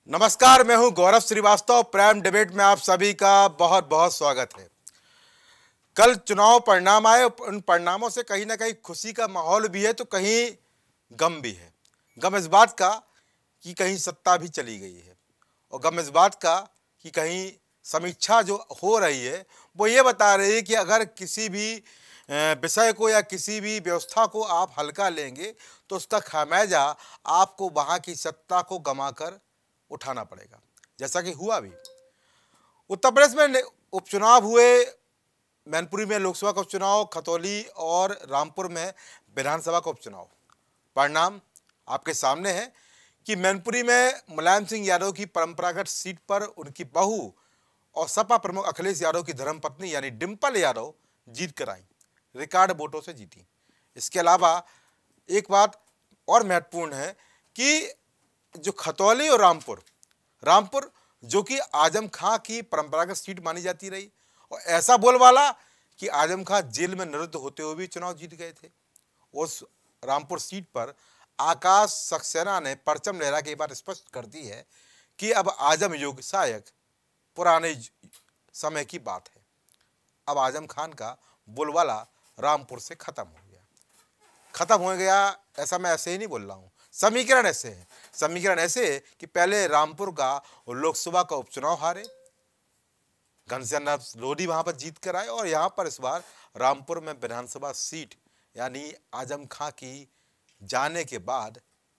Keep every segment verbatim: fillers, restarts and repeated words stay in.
नमस्कार, मैं हूं गौरव श्रीवास्तव। प्राइम डिबेट में आप सभी का बहुत बहुत स्वागत है। कल चुनाव परिणाम आए, उन परिणामों से कहीं ना कहीं खुशी का माहौल भी है तो कहीं गम भी है। गम इस बात का कि कहीं सत्ता भी चली गई है, और गम इस बात का कि कहीं समीक्षा जो हो रही है वो ये बता रही है कि अगर किसी भी विषय को या किसी भी व्यवस्था को आप हल्का लेंगे तो उसका खामियाजा आपको वहाँ की सत्ता को गंवाकर उठाना पड़ेगा, जैसा कि हुआ भी। उत्तर प्रदेश में उपचुनाव हुए, मैनपुरी में लोकसभा का उपचुनाव, खतौली और रामपुर में विधानसभा का उपचुनाव। परिणाम आपके सामने है कि मैनपुरी में मुलायम सिंह यादव की परंपरागत सीट पर उनकी बहू और सपा प्रमुख अखिलेश यादव की धर्मपत्नी यानी डिंपल यादव जीत कर आई, रिकॉर्ड वोटों से जीती। इसके अलावा एक बात और महत्वपूर्ण है कि जो खतौली और रामपुर रामपुर जो कि आजम खां की परंपरागत सीट मानी जाती रही, और ऐसा बोलबाला कि आजम खां जेल में निरुद्ध होते हुए भी चुनाव जीत गए थे। उस रामपुर सीट पर आकाश सक्सेना ने परचम लहरा के बात स्पष्ट कर दी है कि अब आजम युग शायद पुराने समय की बात है। अब आजम खान का बोलबाला रामपुर से खत्म हो गया खत्म हो गया ऐसा मैं ऐसे ही नहीं बोल रहा हूँ। समीकरण ऐसे है समीकरण ऐसे है कि पहले रामपुर का और लोकसभा का उपचुनाव हारे, घनश्याम लोधी वहां पर जीत कर आए, और यहां पर इस बार रामपुर में विधानसभा सीट यानी आजम खां की जाने के बाद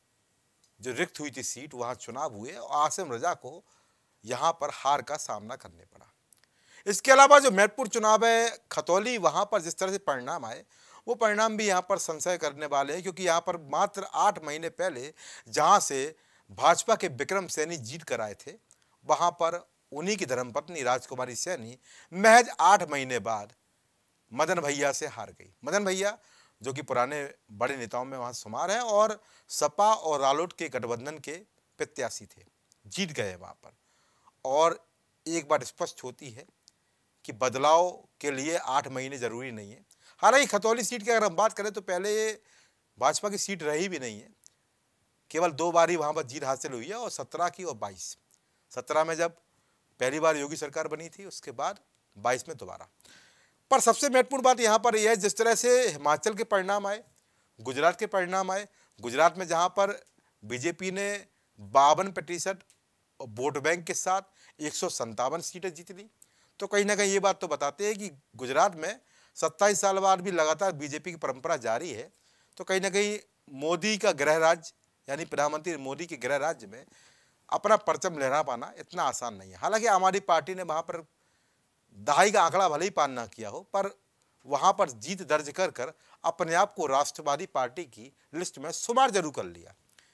जो रिक्त हुई थी सीट, वहां चुनाव हुए और आसिम रजा को यहां पर हार का सामना करने पड़ा। इसके अलावा जो मैनपुर चुनाव है, खतौली, वहां पर जिस तरह से परिणाम आए वो परिणाम भी यहाँ पर संशय करने वाले हैं, क्योंकि यहाँ पर मात्र आठ महीने पहले जहाँ से भाजपा के विक्रम सैनी जीत कर आए थे, वहाँ पर उन्हीं की धर्मपत्नी राजकुमारी सैनी महज आठ महीने बाद मदन भैया से हार गई। मदन भैया जो कि पुराने बड़े नेताओं में वहाँ शुमार हैं और सपा और रालोट के गठबंधन के प्रत्याशी थे, जीत गए वहाँ पर। और एक बात स्पष्ट होती है कि बदलाव के लिए आठ महीने जरूरी नहीं है। हालांकि खतौली सीट की अगर हम बात करें तो पहले ये भाजपा की सीट रही भी नहीं है, केवल दो बार ही वहाँ पर जीत हासिल हुई है, और सत्रह की और बाईस। सत्रह में जब पहली बार योगी सरकार बनी थी, उसके बाद बाईस में दोबारा। पर सबसे महत्वपूर्ण बात यहाँ पर यह है, जिस तरह से हिमाचल के परिणाम आए, गुजरात के परिणाम आए, गुजरात में जहाँ पर बीजेपी ने बावन प्रतिशत वोट बैंक के साथ एक सौ संतावन सीटें जीत ली, तो कहीं ना कहीं ये बात तो बताते हैं कि गुजरात में सत्ताईस साल बाद भी लगातार बीजेपी की परंपरा जारी है। तो कहीं ना कहीं मोदी का गृह राज्य यानी प्रधानमंत्री मोदी के गृह राज्य में अपना परचम लहरा पाना इतना आसान नहीं है। हालांकि आम आदमी पार्टी ने वहाँ पर दहाई का आंकड़ा भले ही पार ना किया हो, पर वहाँ पर जीत दर्ज कर कर अपने आप को राष्ट्रवादी पार्टी की लिस्ट में शुमार जरूर कर लिया।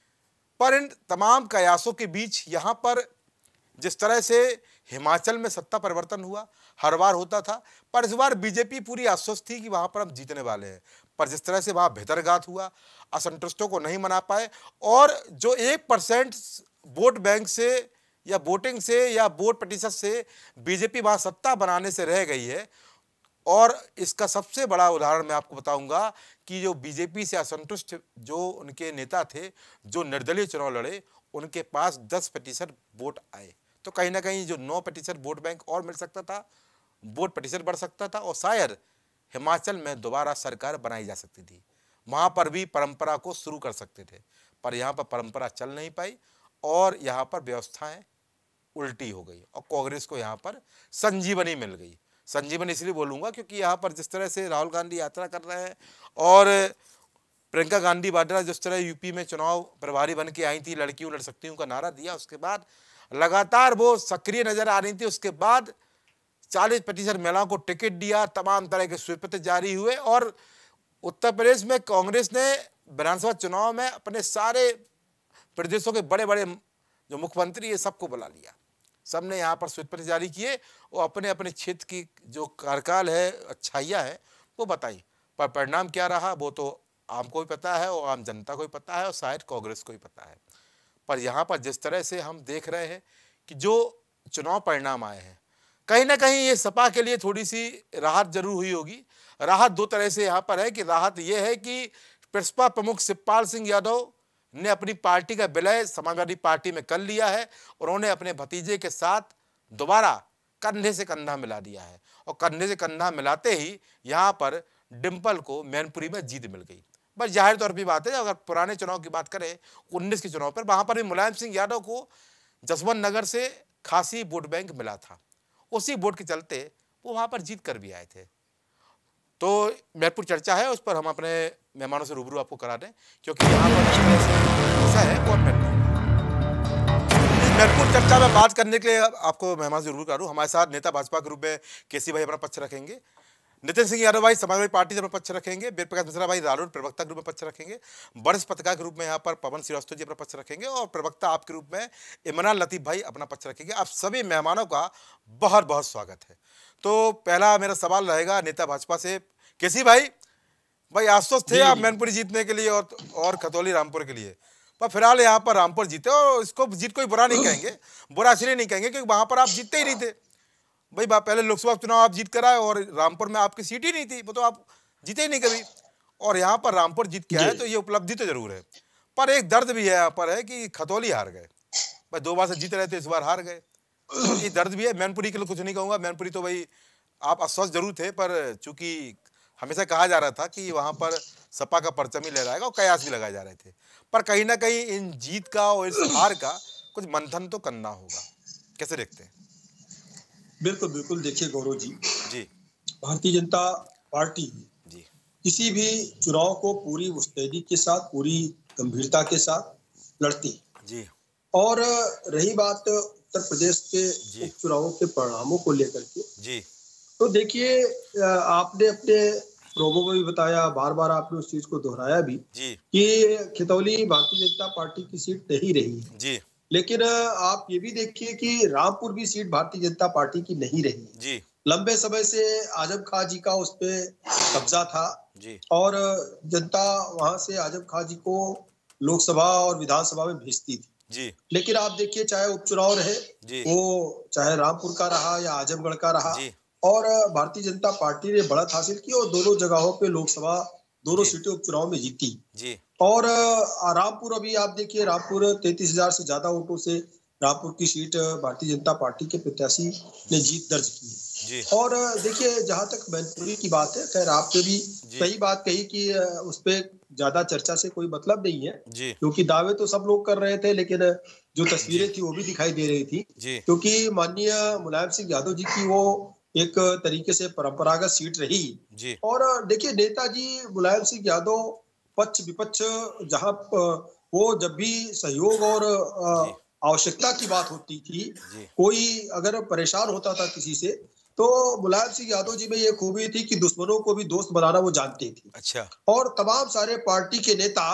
पर इन तमाम कयासों के बीच यहाँ पर जिस तरह से हिमाचल में सत्ता परिवर्तन हुआ, हर बार होता था, पर इस बार बीजेपी पूरी आश्वस्त थी कि वहां पर हम जीतने वाले हैं। पर जिस तरह से वहां भितरघात हुआ, असंतुष्टों को नहीं मना पाए, और जो एक परसेंट वोट बैंक से या वोटिंग से या वोट प्रतिशत से बीजेपी वहां सत्ता बनाने से रह गई है। और इसका सबसे बड़ा उदाहरण मैं आपको बताऊंगा कि जो बीजेपी से असंतुष्ट जो उनके नेता थे, जो निर्दलीय चुनाव लड़े, उनके पास दस प्रतिशत वोट आए। तो कहीं ना कहीं जो नौ प्रतिशत वोट बैंक और मिल सकता था, वोट प्रतिशत बढ़ सकता था, और शायद हिमाचल में दोबारा सरकार बनाई जा सकती थी। वहाँ पर भी परंपरा को शुरू कर सकते थे, पर यहाँ पर परंपरा चल नहीं पाई और यहाँ पर व्यवस्थाएं उल्टी हो गई, और कांग्रेस को यहाँ पर संजीवनी मिल गई। संजीवनी इसलिए बोलूँगा क्योंकि यहाँ पर जिस तरह से राहुल गांधी यात्रा कर रहे हैं और प्रियंका गांधी वाड्रा जिस तरह यूपी में चुनाव प्रभारी बन के आई थी, लड़कियों लड़ सकती हूँ का नारा दिया, उसके बाद लगातार वो सक्रिय नजर आ रही थी। उसके बाद चालीस प्रतिशत महिलाओं को टिकट दिया, तमाम तरह के स्वीप जारी हुए, और उत्तर प्रदेश में कांग्रेस ने विधानसभा चुनाव में अपने सारे प्रदेशों के बड़े बड़े जो मुख्यमंत्री है सबको बुला लिया, सबने यहाँ पर स्वीप जारी किए और अपने अपने क्षेत्र की जो कार्यकाल है, अच्छाइयाँ है वो बताई। पर परिणाम क्या रहा वो तो आपको भी पता है और आम जनता को भी पता है और शायद कांग्रेस को भी पता है। पर यहाँ पर जिस तरह से हम देख रहे हैं कि जो चुनाव परिणाम आए हैं, कहीं ना कहीं ये सपा के लिए थोड़ी सी राहत जरूर हुई होगी। राहत दो तरह से यहाँ पर है कि राहत ये है कि प्रसपा प्रमुख शिवपाल सिंह यादव ने अपनी पार्टी का विलय समाजवादी पार्टी में कर लिया है। उन्होंने अपने भतीजे के साथ दोबारा कंधे से कंधा मिला दिया है और कंधे से कंधा मिलाते ही यहाँ पर डिम्पल को मैनपुरी में जीत मिल गई। बस जाहिर तौर पर बात है, अगर पुराने चुनाव की बात करें उन्नीस के चुनाव पर, वहाँ पर भी मुलायम सिंह यादव को जसवंत नगर से खासी वोट बैंक मिला था। उसी वोट के चलते वो वहाँ पर जीत कर भी आए थे। तो मैनपुर चर्चा है, उस पर हम अपने मेहमानों से रूबरू आपको करा दें, क्योंकि यहाँ पर ऐसा है कौन मैनपुर मैनपुर चर्चा में बात करने के लिए आपको मेहमान से रूबरू करूँ। हमारे साथ नेता भाजपा के रूप में केसी भाई अपना पक्ष रखेंगे, नितिन सिंह यादव भाई समाजवादी पार्टी से अपना पक्ष रखेंगे, वेद प्रकाश मिश्रा भाई रालोद प्रवक्ता के रूप में पक्ष रखेंगे, वरिष्ठ पत्रकार के रूप में यहाँ पर पवन श्रीवास्तव जी अपना पक्ष रखेंगे और प्रवक्ता आपके रूप में इमरान लतीफ भाई अपना पक्ष रखेंगे। आप सभी मेहमानों का बहुत बहुत स्वागत है। तो पहला मेरा सवाल रहेगा नेता भाजपा से, केसी भाई भाई आश्वस्त थे आप मैनपुरी जीतने के लिए और और खतौली रामपुर के लिए, पर फिलहाल यहाँ पर रामपुर जीते और इसको जीत कोई बुरा नहीं कहेंगे, बुरा इसलिए नहीं कहेंगे क्योंकि वहाँ पर आप जीतते ही नहीं थे भाई। पहले लोकसभा चुनाव आप जीत कर आए और रामपुर में आपकी सीट ही नहीं थी, वो तो आप जीते ही नहीं कभी, और यहाँ पर रामपुर जीत के आए तो ये उपलब्धि तो जरूर है, पर एक दर्द भी है यहाँ पर है कि खतौली हार गए भाई। दो बार से जीत रहे थे, इस बार हार गए, तो ये दर्द भी है। मैनपुरी के लिए कुछ नहीं कहूँगा, मैनपुरी तो भाई आप आश्वस्त जरूर थे, पर चूंकि हमेशा कहा जा रहा था कि वहाँ पर सपा का परचम ही लहराएगा और कयास भी लगाए जा रहे थे, पर कहीं ना कहीं इन जीत का और इस हार का कुछ मंथन तो करना होगा, कैसे देखते हैं? बिल्कुल बिल्कुल, देखिए गौरव जी जी भारतीय जनता पार्टी जी किसी भी चुनाव को पूरी मुस्तैदी के साथ, पूरी गंभीरता के साथ लड़ती जी। और रही बात उत्तर प्रदेश के उपचुनावों के परिणामों को लेकर के जी, तो देखिए आपने अपने प्रोमो में भी बताया, बार बार आपने उस चीज को दोहराया भी जी कि खतौली भारतीय जनता पार्टी की सीट नहीं रही है जी, लेकिन आप ये भी देखिए कि रामपुर भी सीट भारतीय जनता पार्टी की नहीं रही जी। लंबे समय से आजम खां जी का उस पे कब्जा था जी और जनता वहां से आजम खां जी को लोकसभा और विधानसभा में भेजती थी जी। लेकिन आप देखिए चाहे उपचुनाव रहे वो चाहे रामपुर का रहा या आजमगढ़ का रहा जी। और भारतीय जनता पार्टी ने बढ़त हासिल की और दोनों जगहों पे लोकसभा दोनों सीटें उपचुनाव में जीती जी। और रामपुर अभी आप देखिए रामपुर तैतीस हजार से ज्यादा वोटों से रामपुर की सीट भारतीय जनता पार्टी के प्रत्याशी ने जीत दर्ज की जी। और देखिए जहां तक मैनपुरी की बात है, खैर आपने भी सही बात कही कि उस पर ज्यादा चर्चा से कोई मतलब नहीं है क्योंकि दावे तो सब लोग कर रहे थे लेकिन जो तस्वीरें थी वो भी दिखाई दे रही थी क्योंकि माननीय मुलायम सिंह यादव जी की वो एक तरीके से परंपरागत सीट रही जी। और देखिए नेताजी मुलायम सिंह यादव पक्ष विपक्ष जहां वो जब भी सहयोग और आवश्यकता की बात होती थी, कोई अगर परेशान होता था किसी से तो मुलायम सिंह यादव जी में ये खूबी थी कि दुश्मनों को भी दोस्त बनाना वो जानते थे। अच्छा। और तमाम सारे पार्टी के नेता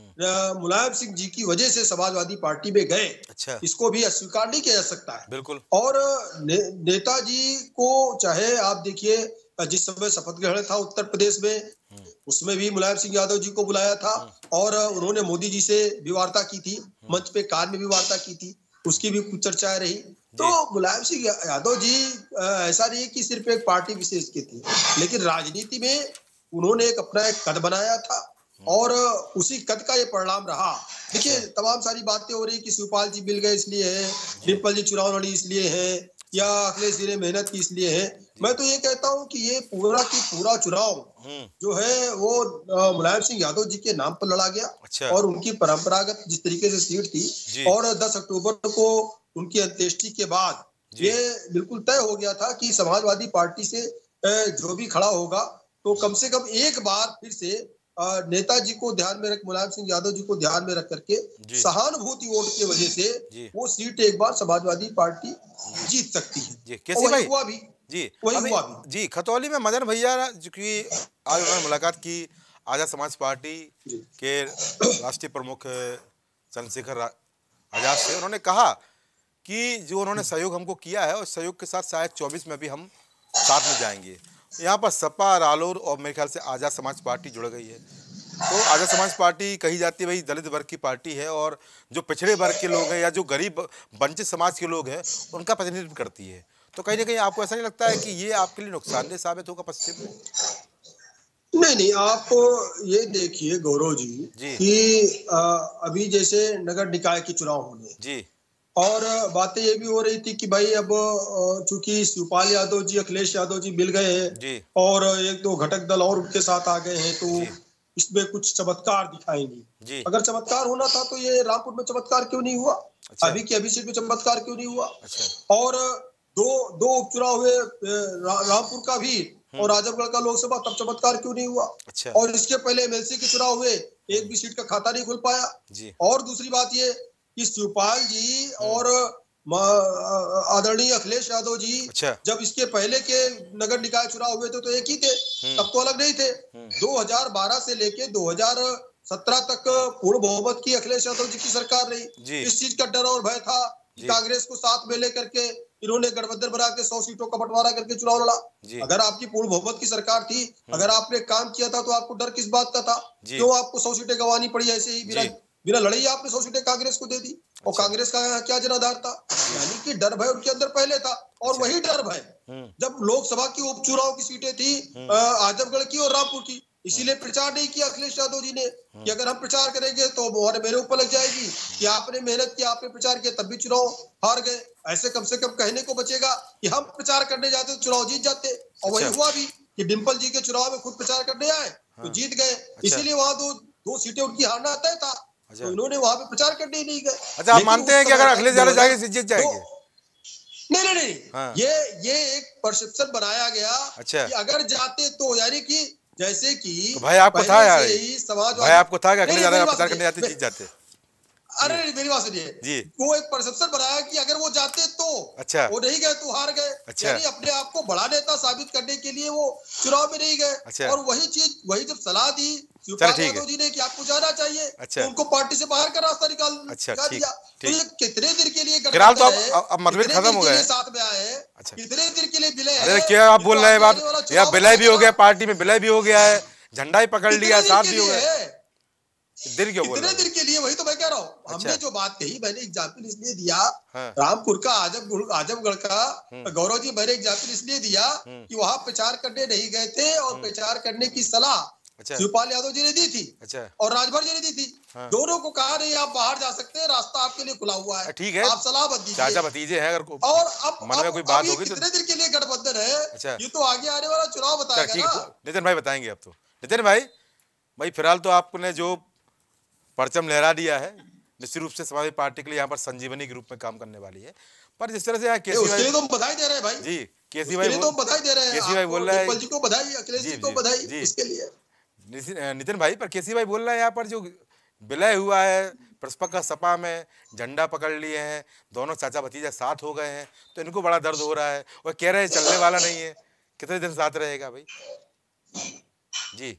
मुलायम सिंह जी की वजह से समाजवादी पार्टी में गए। अच्छा। इसको भी अस्वीकार नहीं किया जा सकता है। बिल्कुल। और ने, नेताजी को चाहे आप देखिए जिस समय शपथ ग्रहण था उत्तर प्रदेश में उसमें भी मुलायम सिंह यादव जी को बुलाया था और उन्होंने मोदी जी से भी वार्ता की थी, मंच पे कार में भी वार्ता की थी, उसकी भी कुछ चर्चाएं रही। तो मुलायम सिंह यादव जी ऐसा नहीं कि सिर्फ एक पार्टी विशेष के थे लेकिन राजनीति में उन्होंने एक अपना एक कद बनाया था और उसी कद का ये परिणाम रहा। देखिए तमाम सारी बातें हो रही कि शिवपाल जी मिल गए इसलिए है, डिम्पल जी चुनाव लड़ी इसलिए है या अखिलेश जी ने मेहनत की इसलिए है। मैं तो ये कहता हूँ कि ये पूरा की पूरा चुनाव जो है वो मुलायम सिंह यादव जी के नाम पर लड़ा गया। अच्छा। और उनकी परंपरागत जिस तरीके से सीट थी और दस अक्टूबर को उनकी अंत्येष्टि के बाद ये बिल्कुल तय हो गया था कि समाजवादी पार्टी से जो भी खड़ा होगा तो कम से कम एक बार फिर से नेताजी को ध्यान में रख मुलायम सिंह यादव जी को ध्यान में रख करके सहानुभूति वोट की वजह से वो सीट एक बार समाजवादी पार्टी जीत सकती है। कैसे भाई? हुआ भी जी, वही हुआ भी जी। खतौली में मदन भैया की आज उन्होंने मुलाकात की आजाद समाज पार्टी के राष्ट्रीय प्रमुख चंद्रशेखर आजाद से। उन्होंने कहा कि जो उन्होंने सहयोग हमको किया है उस सहयोग के साथ शायद चौबीस में भी हम साथ में जाएंगे। यहाँ पर सपा रालोद और मेरे ख्याल से आजाद समाज पार्टी जुड़ गई है। तो आजाद समाज पार्टी कही जाती है भाई दलित वर्ग की पार्टी है और जो पिछड़े वर्ग के लोग हैं या जो गरीब वंचित समाज के लोग हैं उनका प्रतिनिधित्व करती है। तो कहीं ना कहीं आपको ऐसा नहीं लगता है कि ये आपके लिए नुकसानदेह साबित होगा पश्चिम में? नहीं नहीं, आप ये देखिए गौरव जी, जी कि आ, अभी जैसे नगर निकाय के चुनाव होने जी और बातें ये भी हो रही थी कि भाई अब चूंकि शिवपाल यादव जी, अखिलेश यादव जी मिल गए हैं और एक दो घटक दल और उनके साथ आ गए हैं, तो इसमें कुछ चमत्कार दिखाएंगे। अगर चमत्कार होना था तो ये रामपुर में चमत्कार क्यों नहीं हुआ? अच्छा। अभी की अभी सीट में चमत्कार क्यों नहीं हुआ? अच्छा। और दो दो उपचुनाव हुए रामपुर का भी और आजमगढ़ का लोकसभा, तब चमत्कार क्यों नहीं हुआ? अच्छा। और इसके पहले एमएलसी के चुनाव हुए, एक भी सीट का खाता नहीं खुल पाया जी। और दूसरी बात ये कि शिवपाल जी और आदरणीय अखिलेश यादव जी, अच्छा। जब इसके पहले के नगर निकाय चुनाव हुए थे तो एक ही थे, तब तो अलग नहीं थे। दो हज़ार बारह से लेके दो हज़ार सत्रह तक पूर्ण बहुमत की अखिलेश यादव जी की सरकार रही। इस चीज का डर और भय था कि कांग्रेस को साथ में लेकर के इन्होंने गठबंधन बना के सौ सीटों का बंटवारा करके चुनाव लड़ा। अगर आपकी पूर्ण बहुमत की सरकार थी, अगर आपने काम किया था तो आपको डर किस बात का था? क्यों आपको सौ सीटें गंवानी पड़ी ऐसे ही बिना बिना लड़ाई? आपने सौ सीटें कांग्रेस को दे दी और कांग्रेस का क्या जनाधार था? यानी कि डर भय उनके अंदर पहले था और वही डर भय जब लोकसभा की उपचुनाव की सीटें थी आजमगढ़ की और रामपुर की, इसीलिए प्रचार नहीं किया अखिलेश यादव जी ने कि अगर हम प्रचार करेंगे तो मोहर मेरे ऊपर लग जाएगी कि आपने मेहनत की, आपने प्रचार किया तब भी चुनाव हार गए। ऐसे कम से कम कहने को बचेगा कि हम प्रचार करने जाते तो चुनाव जीत जाते। और वही हुआ भी कि डिम्पल जी के चुनाव में खुद प्रचार करने आए तो जीत गए। इसीलिए वहां दो दो सीटें उनकी हारना तय था, तो इन्होंने वहां पे प्रचार करने ही नहीं गए। अच्छा, आप मानते हैं कि अगर अखिलेश यादव जाएंगे जीत जाएंगे? नहीं नहीं नहीं, हाँ। ये ये एक परसेप्शन बनाया गया। अच्छा। कि अगर जाते तो, यानी कि जैसे कि तो भाई आपको था यार, भाई आपको था कि अखिलेश यादव प्रचार करने जाते जीत जाते? अरे मेरी बात सुनिए जी, वो एक परसेप्शन बनाया कि अगर वो जाते तो, अच्छा, वो नहीं गए तो हार गए। अच्छा। यानी अपने आप को बड़ा नेता साबित करने के लिए वो चुनाव में नहीं गए। अच्छा। और वही चीज, वही जब सलाह दी शिवपाल यादव जी ने कि आपको जाना चाहिए, अच्छा, तो उनको पार्टी से बाहर का रास्ता निकाल अच्छा, दिया। तो ये कितने दिन के लिए फिलहाल तो अब मतभेद खत्म हो गए, साथ में आए, कितने दिन के लिए विलय? अरे क्या आप बोल रहे हैं बात, या विलय भी हो गया, पार्टी में विलय भी हो गया है, झंडा ही पकड़ लिया, साथ भी हो गया, दिन क्यों बोल रहे हैं? कितने दिन के लिए? वही तो मैं कह रहा हूँ। अच्छा। हमने जो बात कही, मैंने एग्जाम्पल इसलिए दिया, हाँ। रामपुर का, आजमगढ़ आजमगढ़ का, गौरव जी, मैंने एग्जाम्पल इसलिए दिया कि वहां प्रचार करने नहीं गए थे और प्रचार करने की सलाह अच्छा। शिवपाल यादव जी ने दी थी। अच्छा। और राजभर जी ने दी थी। हाँ। दोनों को कहा नहीं आप बाहर जा सकते हैं, रास्ता आपके लिए खुला हुआ है, ठीक है, आप सलाह मत दीजिए, चाचा भतीजे हैं, अगर और अब मन में कोई बात होगी तो कितने दिन के लिए गठबंधन है? अच्छा। ये तो आगे आने वाला चुनाव बताएगा ना। नितिन भाई बताएंगे अब तो। नितिन भाई भाई फिलहाल तो आपने जो परचम लहरा दिया है, निश्चित रूप से समाजवादी पार्टी के लिए यहाँ पर संजीवनी के रूप में काम करने वाली है, पर जिस तरह से यहाँ केसी भाई तो बधाई दे रहे हैं भाई जी, केसी भाई तो बधाई दे रहे हैं, केसी भाई बोल रहे हैं जी को बधाई, अखिलेश जी को बधाई इसके लिए। नितिन भाई, पर केसी भाई बोल रहे हैं यहाँ पर जो विलय हुआ है प्रसपा का सपा में, झंडा पकड़ लिए हैं, दोनों चाचा भतीजा साथ हो गए हैं, तो इनको बड़ा दर्द हो रहा है और कह रहे हैं चलने वाला नहीं है, कितने दिन साथ रहेगा भाई जी?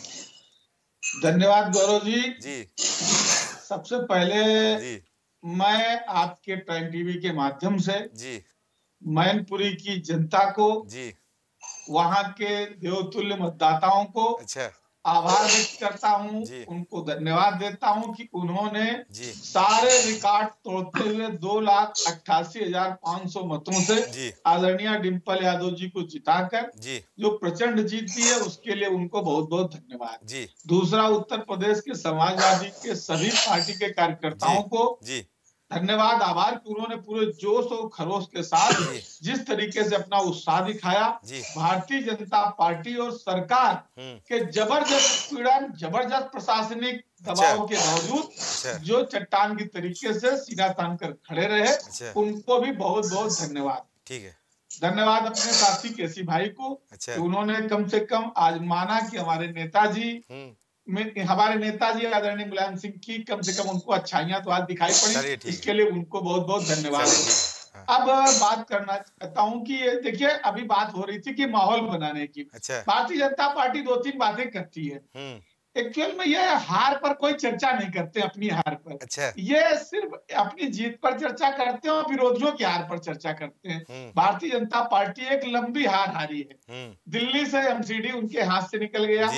धन्यवाद गौरव जी। जी सबसे पहले जी मैं आपके टाइम टीवी के माध्यम से जी मैनपुरी की जनता को जी वहां के देवतुल्य मतदाताओं को अच्छा आभार व्यक्त करता हूं, उनको धन्यवाद देता हूं कि उन्होंने जी सारे रिकॉर्ड तोड़ते हुए दो लाख अट्ठासी हजार पाँच सौ मतों से आदरणीय डिम्पल यादव जी को जिताकर जी जो प्रचंड जीत दी है, उसके लिए उनको बहुत बहुत धन्यवाद जी। दूसरा, उत्तर प्रदेश के समाजवादी के सभी पार्टी के कार्यकर्ताओं को जी धन्यवाद, आभार कि उन्होंने पूरे जोश और खरोश के साथ जिस तरीके से अपना उत्साह दिखाया। भारतीय जनता पार्टी और सरकार के जबरदस्त पीड़न, जबरदस्त प्रशासनिक दबाव के बावजूद जो चट्टान की तरीके से सीधा तान कर खड़े रहे, उनको भी बहुत बहुत धन्यवाद। ठीक है, धन्यवाद अपने साथी केसी भाई को कि उन्होंने कम से कम आज माना कि हमारे नेताजी में हमारे नेताजी आदरणीय मुलायम सिंह की कम से कम उनको अच्छाइयां तो आज दिखाई पड़ी, इसके लिए उनको बहुत बहुत धन्यवाद। अब बात करना चाहता हूं कि देखिए अभी बात हो रही थी कि माहौल बनाने की। अच्छा। भारतीय जनता पार्टी दो तीन बातें करती है, एक्चुअल में ये हार पर कोई चर्चा नहीं करते, अपनी हार पर। अच्छा। ये सिर्फ अपनी जीत पर चर्चा करते हैं और विरोधियों की हार पर चर्चा करते हैं। भारतीय जनता पार्टी एक लंबी हार हारी है, दिल्ली से एमसीडी उनके हाथ से निकल गया,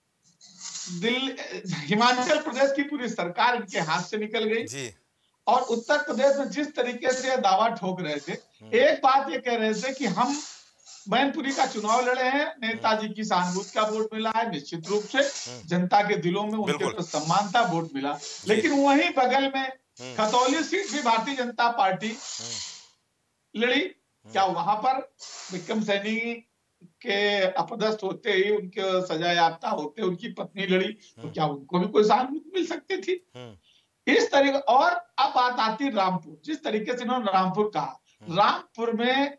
दिल्ली हिमाचल प्रदेश की पूरी सरकार इनके हाथ से निकल गई जी। और उत्तर प्रदेश में जिस तरीके से दावा ठोक रहे थे, एक बात ये कह रहे थे कि हम मैनपुरी का चुनाव लड़े हैं, नेताजी की सहानुभूति का वोट मिला है, निश्चित रूप से जनता के दिलों में उनके ऊपर सम्मान था, वोट मिला। लेकिन वहीं बगल में खतौली सीट भी भारतीय जनता पार्टी लड़ी। क्या वहां पर विक्रम सैनी के अपदस्थ होते ही, उनके सजा याफ्ता होते उनकी पत्नी लड़ी, तो क्या उनको भी कोई सहानुभूति मिल सकती थी? इस तरीके। और अब बात आती रामपुर, जिस तरीके से इन्होंने रामपुर कहा, रामपुर में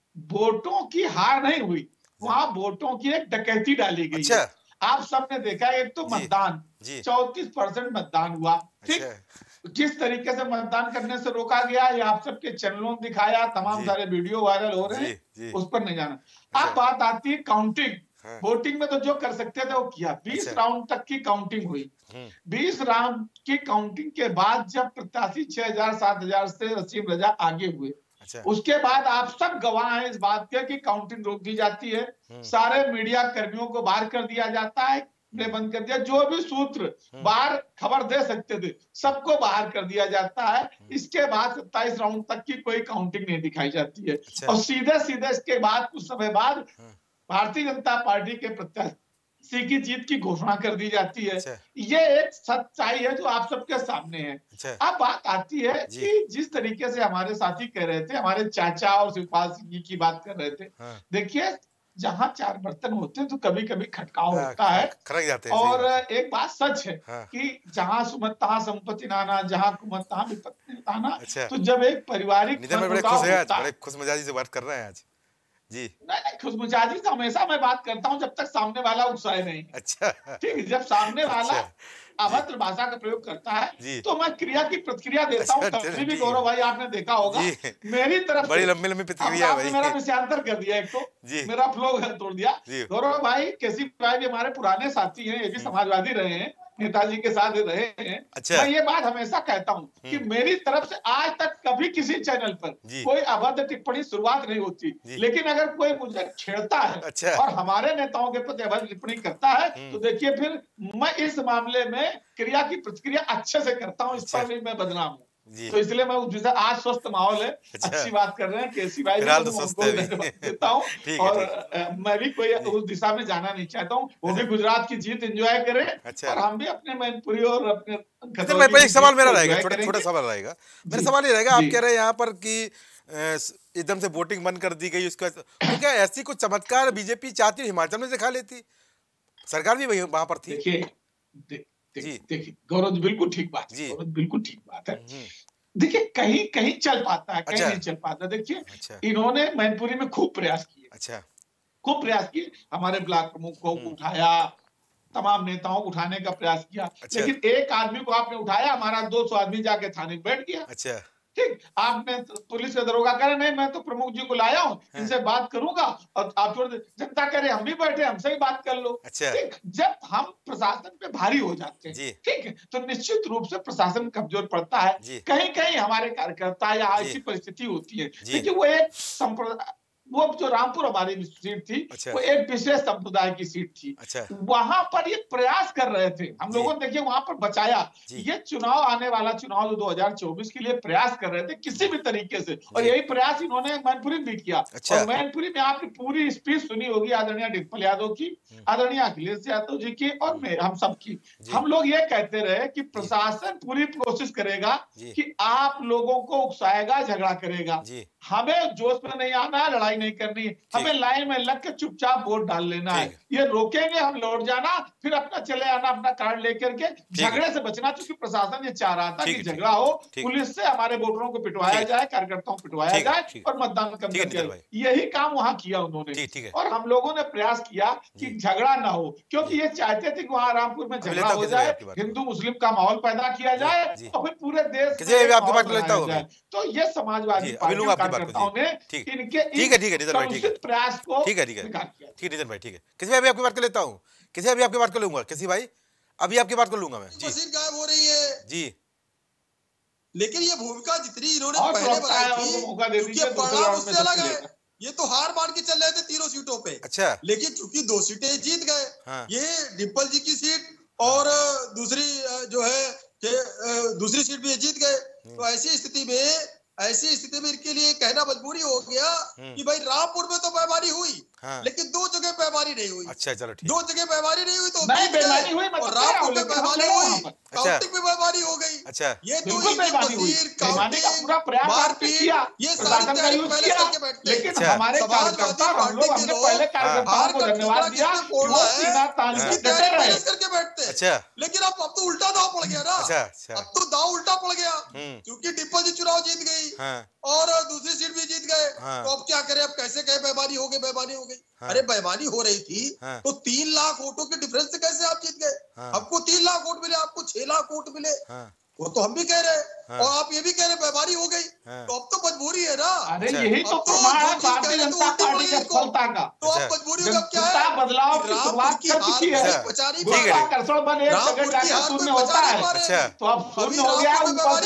वोटों की हार नहीं हुई, वहां वोटों की एक डकैती डाली गई। अच्छा। आप सबने देखा, एक तो मतदान चौतीस परसेंट मतदान हुआ, ठीक। जिस तरीके से मतदान करने से रोका गया, ये आप सबके चैनलों में दिखाया, तमाम सारे वीडियो वायरल हो रहे हैं, उस पर नहीं जाना। अब बात आती है काउंटिंग। हाँ। वोटिंग में तो जो कर सकते थे वो किया। बीस अच्छा। राउंड तक की काउंटिंग हुई। बीस राउंड की काउंटिंग के बाद जब प्रत्याशी छह हजार सात हजार से रसीम रजा आगे हुए, अच्छा। उसके बाद आप सब गवाह हैं इस बात के कि काउंटिंग रोक दी जाती है, सारे मीडिया कर्मियों को बाहर कर दिया जाता है, बंद कर दिया, जो भी सूत्र बाहर खबर दे सकते थे सबको बाहर कर दिया जाता है। इसके बाद सत्ताईस राउंड तक की कोई काउंटिंग नहीं दिखाई जाती है। अच्छा। और सीधे सीधे इसके बाद कुछ समय बाद भारतीय जनता पार्टी के प्रत्याशी की जीत की घोषणा कर दी जाती है। अच्छा। ये एक सच्चाई है जो आप सबके सामने है। अच्छा। अब बात आती है कि जिस तरीके से हमारे साथी कह रहे थे, हमारे चाचा और शिवपाल सिंह जी की बात कर रहे थे, हाँ। देखिए जहां चार बर्तन होते हैं तो कभी कभी खटकाव हाँ, होता है, खरक जाते हैं। और एक बात सच है हाँ। कि जहां सुमत तहां संपत्ति नाना, जहां कुमत तहां विपत्ति नाना। अच्छा। तो जब एक पारिवारिक बड़े खुश है आज, बड़े खुश मिजाजी से बात कर रहे हैं आज जी। नहीं नहीं, खुश मिजाजी से हमेशा मैं बात करता हूं जब तक सामने वाला उत्साह नहीं। अच्छा। ठीक, जब सामने वाला अभद्र भाषा का प्रयोग करता है तो मैं क्रिया की प्रतिक्रिया देता हूँ। कभी भी गौरव भाई आपने देखा होगा मेरी तरफ बड़ी लंबी लंबी प्रतिक्रिया है। मेरा विषयांतर कर दिया, एक तो मेरा फ्लो तोड़ दिया। गौरव भाई केसी भाई भी हमारे पुराने साथी हैं, ये भी समाजवादी रहे हैं, नेताजी के साथ रहे हैं। अच्छा। मैं ये बात हमेशा कहता हूँ कि मेरी तरफ से आज तक कभी किसी चैनल पर कोई अभद्र टिप्पणी शुरुआत नहीं होती, लेकिन अगर कोई मुझे छेड़ता है अच्छा। और हमारे नेताओं के प्रति अभद्र टिप्पणी करता है तो देखिए फिर मैं इस मामले में क्रिया की प्रतिक्रिया अच्छे से करता हूँ, इस पर भी मैं बदनाम हूँ। तो इसलिए मैं उस दिशा, आज स्वस्थ माहौल है, अच्छा। अच्छी बात कर रहे हैं केसी भाई, देता हूँ और मैं भी कोई उस दिशा में जाना नहीं चाहता हूँ। वो भी गुजरात की जीत एंजॉय करें और हम भी अपने मैनपुरी और अपने। एक सवाल मेरा रहेगा, छोटा छोटा सवाल रहेगा, मेरा सवाल ये रहेगा, आप कह रहे हैं यहाँ पर कि एकदम से वोटिंग बंद कर दी गई, उसका तो क्या ऐसी कुछ चमत्कार बीजेपी चाहती है हिमाचल में दिखा लेती? सरकार भी वहां पर थी। देखिए गौरव, बिल्कुल ठीक बात है, गौरव बिल्कुल ठीक बात है। देखिए कहीं कहीं चल पाता है, कहीं अच्छा। नहीं चल पाता। देखिए अच्छा। इन्होंने मैनपुरी में खूब प्रयास किए, अच्छा। खूब प्रयास किए, हमारे ब्लॉक प्रमुख को उठाया, तमाम नेताओं को उठाने का प्रयास किया, अच्छा। लेकिन एक आदमी को आपने उठाया, हमारा दो सौ आदमी जाके थाने बैठ गया। अच्छा। ठीक, आपने पुलिस का दरोगा कह रहे नहीं मैं तो प्रमुख जी को लाया हूँ, इनसे बात करूंगा, और आप छोड़ दे। जनता कह रहे हम भी बैठे, हमसे ही बात कर लो। अच्छा। ठीक, जब हम प्रशासन पे भारी हो जाते हैं, ठीक है, तो निश्चित रूप से प्रशासन कमजोर पड़ता है। कहीं कहीं हमारे कार्यकर्ता या ऐसी परिस्थिति होती है, देखिए वो एक संप्रदाय, वो जो रामपुर हमारी सीट थी, अच्छा। वो एक विशेष संप्रदाय की सीट थी, अच्छा। वहां पर ये प्रयास कर रहे थे, हम लोगों ने देखिए वहां पर बचाया। ये चुनाव, आने वाला चुनाव जो दो हजार चौबीस के लिए प्रयास कर रहे थे किसी भी तरीके से, और यही प्रयास इन्होंने मैनपुरी में भी किया। अच्छा। और मैनपुरी में आपने पूरी स्पीच सुनी होगी आदरणीय डिम्पल यादव की, आदरणीय अखिलेश यादव जी की, और हम सब की। हम लोग ये कहते रहे कि प्रशासन पूरी कोशिश करेगा कि आप लोगों को उकसाएगा, झगड़ा करेगा, हमें जोश में नहीं आना है, लड़ाई नहीं करनी है, हमें लाइन में लग के चुपचाप वोट डाल लेना है। ये रोकेंगे हम लौट जाना, फिर अपना चले आना, अपना कार्ड लेकर के, झगड़े से बचना, क्योंकि प्रशासन ये चाह रहा था कि झगड़ा हो, पुलिस से हमारे वोटरों को पिटवाया जाए, कार्यकर्ताओं को पिटवाया जाए और मतदान कम किया जाए। यही काम वहां किया उन्होंने, और हम लोगों ने प्रयास किया कि झगड़ा ना हो, क्योंकि ये चाहते थे कि वहां रामपुर में झगड़ा हो जाए, हिंदू मुस्लिम का माहौल पैदा किया जाए और फिर पूरे देश में। तो ये समाजवादी कार्यकर्ताओं ने इनके ठीक है ठीक है नितिन भाई, ठीक है प्रयास को ठीक है ठीक है ठीक है नितिन भाई, ठीक है। किसी भाई आपकी बात कर लेता हूँ, किसी भाई आपकी बात कर लूंगा, किसी भाई अभी आपकी बात कर लूंगा मैं जी। मशीन गायब हो रही है जी, लेकिन ये भूमिका जितनी इन्होंने पहले बनाई थी, क्योंकि परिणाम उससे अलग है। ये तो हार मान के चल रहे थे तीनों सीटों पे, अच्छा, लेकिन चूंकि दो सीटें जीत गए, हाँ। ये डिम्पल जी की सीट और दूसरी जो है दूसरी सीट भी जीत गए, तो ऐसी स्थिति में ऐसी स्थिति में इनके लिए कहना मजबूरी हो गया कि भाई रामपुर में तो बेईमानी हुई, हाँ। लेकिन दो जगह बेईमानी नहीं हुई। अच्छा चलो ठीक, दो जगह बेईमानी नहीं हुई तो बेईमानी हुई, और रामपुर में बेईमानी हुई, काउंटिंग में बेईमानी हो गई। अच्छा ये तो बेईमानी हुई, बेईमानी का पूरा प्रयास मारपीट ये सारी तैयारी पहले करके बैठते। लेकिन हमारे कार्यकर्ता हम लोग हमने पहले कार्यकर्ताओं को धन्यवाद दिया कि वो सीना तान के डटे रहे करके बैठते। अच्छा लेकिन अब अब तो उल्टा दाव पड़ गया ना। अच्छा अच्छा अब तो दाव उल्टा पड़ गया, क्योंकि डिम्पल जी चुनाव जीत गई और दूसरी सीट भी जीत गए, तो अब क्या करें? अब कैसे कहे बेईमानी हो गई, बेईमानी हो गई। हाँ। अरे बेईमानी हो रही थी हाँ। तो तीन लाख वोटों के डिफरेंस से कैसे आप जीत गए? हाँ। आपको तीन लाख वोट मिले, आपको छह लाख वोट मिले, हाँ। वो तो हम भी कह रहे हैं हाँ। और आप ये भी कह रहे बेईमानी हो गई, हाँ। तो अब तो मजबूरी है ना। अरे यही तो प्रमाण है भारतीय जनता पार्टी की सफलता का। तो अब मजबूरी का क्या है? बदलाव की शुरुआत कर चुकी है। आकर्षण बल एक जगह जाकर शून्य होता है, तो अब शून्य हो गया,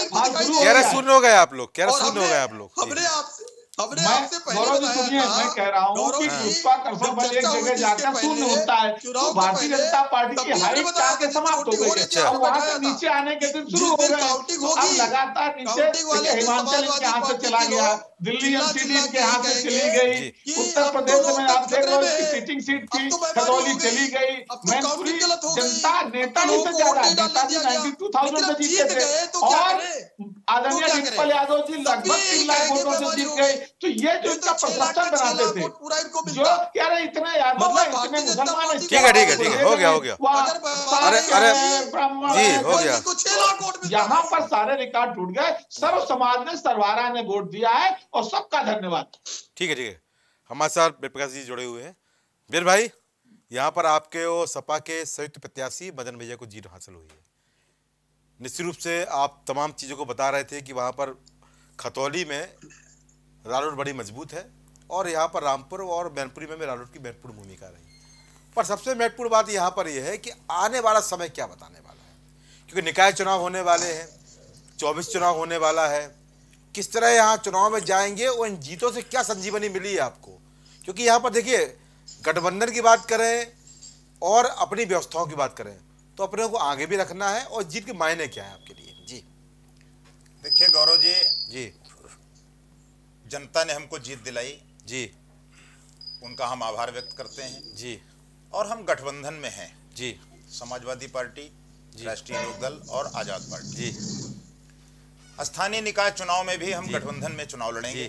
कह रहे शून्य हो गए आप लोग, कह रहे शून्य हो गए आप लोग। हमने आपसे हमने मैं, आपसे पहले सुनिए, मैं कह रहा हूँ कि गुरुत्वाकर्षण बल एक जगह जाकर शून्य होता है, तो भारतीय जनता पार्टी की हाइट जाके समाप्त हो गई है। अब वहाँ से नीचे आने के दिन शुरू हो गए, अब लगातार नीचे हिमाचल इनके हाथ से चला गया, दिल्ली एमसीडी इनके हाथ से चली गई, उत्तर प्रदेश में आप देख रहे हो इसकी सिटिंग सीट थी, खदौली चली गई। मैनपुरी जनता नेताजी से ज्यादा, नेताजी नाइन्टी टू थाउजेंड में जीते थे और आदरणीय डिम्पल यादव जी लगभग तीन लाख वोटों से जीत गए। तो ये जो इनका परसेप्शन बनाते थे, जो कह रहे इतने यादव है, इतने मुसलमान, ठीक है ठीक है ठीक है, हो गया हो गया। अरे अरे जी हो गया, यहाँ पर सारे रिकॉर्ड टूट गए। सर्व समाज ने, सर्वारा ने वोट दिया है और सबका धन्यवाद। ठीक है ठीक है, हमारे साथ प्रकाश जी जुड़े हुए हैं। वीर भाई, यहाँ पर आपके वो सपा के संयुक्त प्रत्याशी मदन भैया को जीत हासिल हुई है। निश्चित रूप से आप तमाम चीज़ों को बता रहे थे कि वहाँ पर खतौली में रालोट बड़ी मजबूत है और यहाँ पर रामपुर और मैनपुरी में रालोट की महत्वपूर्ण भूमिका रही। पर सबसे महत्वपूर्ण बात यहाँ पर यह है कि आने वाला समय क्या बताने वाला है, क्योंकि निकाय चुनाव होने वाले हैं, चौबीस चुनाव होने वाला है। किस तरह यहाँ चुनाव में जाएंगे और इन जीतों से क्या संजीवनी मिली है आपको? क्योंकि यहाँ पर देखिए, गठबंधन की बात करें और अपनी व्यवस्थाओं की बात करें तो अपने को आगे भी रखना है, और जीत के मायने क्या है आपके लिए? जी देखिए गौरव जी, जी जनता ने हमको जीत दिलाई जी, उनका हम आभार व्यक्त करते हैं जी। और हम गठबंधन में हैं जी, समाजवादी पार्टी, राष्ट्रीय लोकदल और आजाद पार्टी जी। स्थानीय निकाय चुनाव में भी हम गठबंधन में चुनाव लड़ेंगे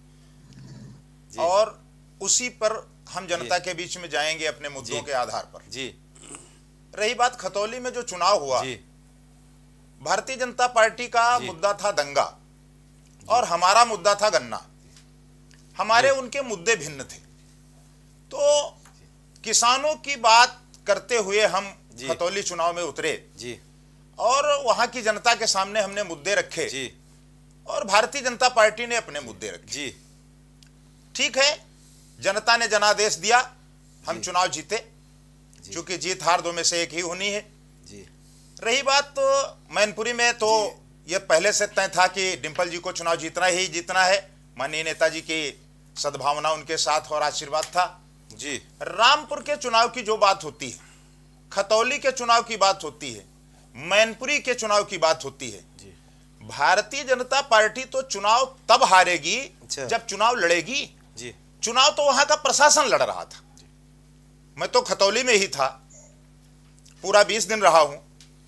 जी। और उसी पर हम जनता के बीच में जाएंगे अपने मुद्दों के आधार पर। जी। रही बात खतौली में जो चुनाव हुआ, भारतीय जनता पार्टी का मुद्दा था दंगा और हमारा मुद्दा था गन्ना। हमारे उनके मुद्दे भिन्न थे, तो किसानों की बात करते हुए हम खतौली चुनाव में उतरे जी, और वहां की जनता के सामने हमने मुद्दे रखे जी, और भारतीय जनता पार्टी ने अपने मुद्दे रखे जी। ठीक है, जनता ने जनादेश दिया, हम चुनाव जीते, क्योंकि जीत हार दो में से एक ही होनी है जी। रही बात तो मैनपुरी में, तो ये पहले से तय था कि डिम्पल जी को चुनाव जीतना ही जीतना है। माननीय नेताजी की सद्भावना उनके साथ और आशीर्वाद था जी। रामपुर के चुनाव की जो बात होती है, खतौली के चुनाव की बात होती है, मैनपुरी के चुनाव की बात होती है जी। भारतीय जनता पार्टी तो चुनाव तब हारेगी जब चुनाव लड़ेगी जी। चुनाव तो वहां का प्रशासन लड़ रहा था। मैं तो खतौली में ही था, पूरा बीस दिन रहा हूं।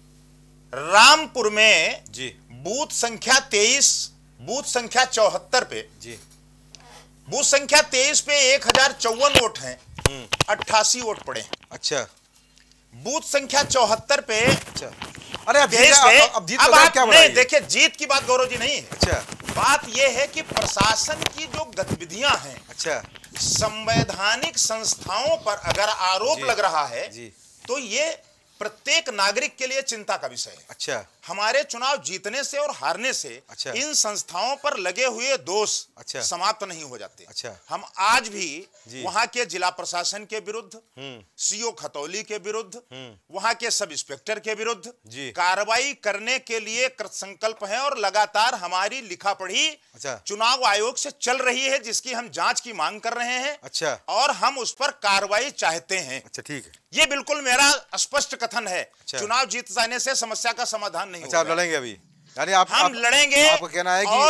रामपुर में जी बूथ संख्या तेईस, बूथ संख्या चौहत्तर पे जी, बूथ संख्या तेईस पे एक हजार चौवन वोट हैं, अट्ठासी वोट पड़े हैं। अच्छा। बूथ संख्या चौहत्तर पे, अच्छा। अरे अब तेईस जीत, पे अब, अब जीत अब तो आप क्या नहीं देखिए, जीत की बात गौरव जी नहीं है। अच्छा। बात यह है कि प्रशासन की जो गतिविधियां हैं, अच्छा, संवैधानिक संस्थाओं पर अगर आरोप लग रहा है जी, तो ये प्रत्येक नागरिक के लिए चिंता का विषय है। अच्छा। हमारे चुनाव जीतने से और हारने से अच्छा। इन संस्थाओं पर लगे हुए दोष अच्छा। समाप्त नहीं हो जाते। अच्छा। हम आज भी वहां के जिला प्रशासन के विरुद्ध, सीओ खतौली के विरुद्ध, वहां के सब इंस्पेक्टर के विरुद्ध कार्रवाई करने के लिए कृतसंकल्प हैं और लगातार हमारी लिखा पढ़ी अच्छा। चुनाव आयोग से चल रही है, जिसकी हम जांच की मांग कर रहे हैं। अच्छा। और हम उस पर कार्रवाई चाहते हैं। अच्छा, ठीक है, ये बिल्कुल मेरा स्पष्ट कथन है। अच्छा। चुनाव जीत जाने से समस्या का समाधान नहीं अच्छा, होगा। आप लड़ेंगे अभी, यानी आप हम आप, लड़ेंगे। आपका कहना है कि और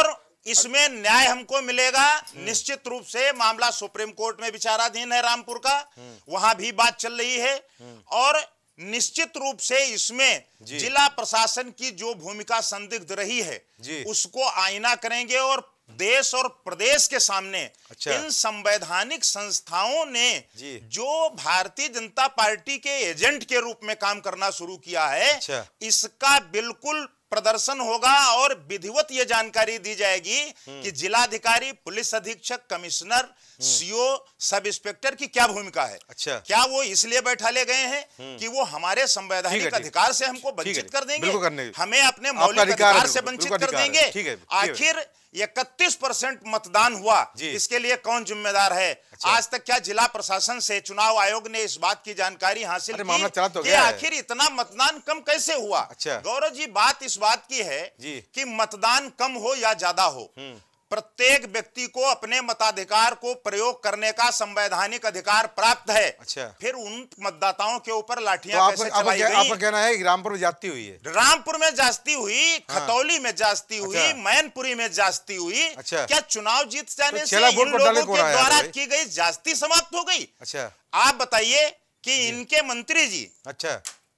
इसमें न्याय हमको मिलेगा निश्चित रूप से। मामला सुप्रीम कोर्ट में विचाराधीन है रामपुर का, वहां भी बात चल रही है और निश्चित रूप से इसमें जिला प्रशासन की जो भूमिका संदिग्ध रही है उसको आईना करेंगे और देश और प्रदेश के सामने अच्छा। इन संवैधानिक संस्थाओं ने जो भारतीय जनता पार्टी के एजेंट के रूप में काम करना शुरू किया है अच्छा। इसका बिल्कुल प्रदर्शन होगा और विधिवत ये जानकारी दी जाएगी कि जिलाधिकारी, पुलिस अधीक्षक, कमिश्नर, सीओ, सब इंस्पेक्टर की क्या भूमिका है। अच्छा। क्या वो इसलिए बैठा ले गए हैं कि वो हमारे संवैधानिक अधिकार से हमको वंचित कर देंगे, हमें अपने मौलिक अधिकार से वंचित कर देंगे। आखिर इकतीस परसेंट मतदान हुआ, इसके लिए कौन जिम्मेदार है? अच्छा। आज तक क्या जिला प्रशासन से चुनाव आयोग ने इस बात की जानकारी हासिल की तो कि आखिर इतना मतदान कम कैसे हुआ? अच्छा। गौरव जी, बात इस बात की है जी। कि मतदान कम हो या ज्यादा हो, प्रत्येक व्यक्ति को अपने मताधिकार को प्रयोग करने का संवैधानिक अधिकार प्राप्त है। अच्छा। फिर उन मतदाताओं के ऊपर लाठियां तो कैसे चलाई गई? आपका कहना है कि रामपुर में जाती हुई है, रामपुर में जास्ती हुई, खतौली में जास्ती हुई, अच्छा। मैनपुरी में जास्ती हुई। अच्छा। क्या चुनाव जीत जाने तो से इन लोगों के द्वारा की गई जास्ती समाप्त हो गई? अच्छा। आप बताइए कि इनके मंत्री जी अच्छा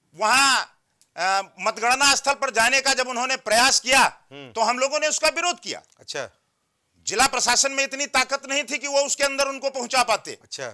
वहां मतगणना स्थल पर जाने का जब उन्होंने प्रयास किया तो हम लोगों ने उसका विरोध किया। अच्छा। जिला प्रशासन में इतनी ताकत नहीं थी कि वो उसके अंदर उनको पहुंचा पाते। अच्छा।